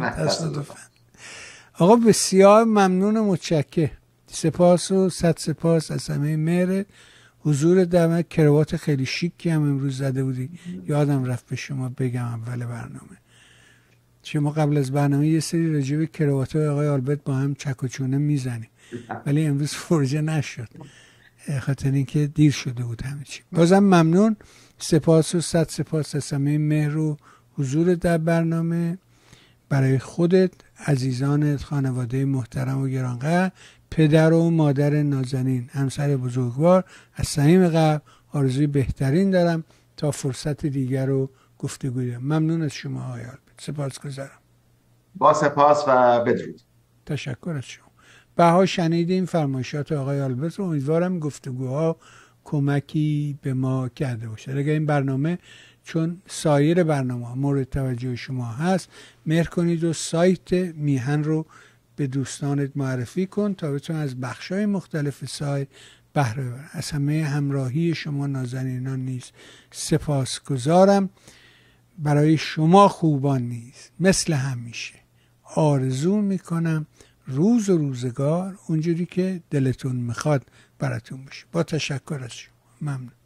آقا بسیار ممنون و متشکرم. سپاس و صد سپاس از همه مهرت. حضور در کراوات خیلی شیکی هم امروز زده بودی، یادم رفت به شما بگم اول برنامه. شما قبل از برنامه یه سری راجع به کراوات‌های آقای آلبرت با هم چک و چونه میزنیم ولی امروز فرجه نشد خاطر اینکه دیر شده بود همه چی. بازم ممنون، سپاس و صد سپاس از همه مهر و حضور در برنامه. برای خودت، عزیزانت، خانواده محترم و گرانقدر، پدر و مادر نازنین، همسر بزرگوار، از صمیم قلب آرزوی بهترین دارم تا فرصت دیگر رو گفتگو دارم. ممنون از شما آقای آلبرت. سپاسگزارم. با سپاس و بدرود. تشکر از شما. بها شنیدیم فرمایشات آقای آلبرت و امیدوارم گفتگوها کمکی به ما کرده باشه. اگر این برنامه چون سایر برنامه مورد توجه شما هست، مهر کنید و سایت میهن رو به دوستانت معرفی کن تا بتون از بخشای مختلف سایت بهره ببرن. از همه همراهی شما نازنینان نیز سپاسگزارم. برای شما خوبان نیز مثل همیشه آرزو میکنم روز و روزگار اونجوری که دلتون میخواد براتون باشه. با تشکر از شما. ممنون.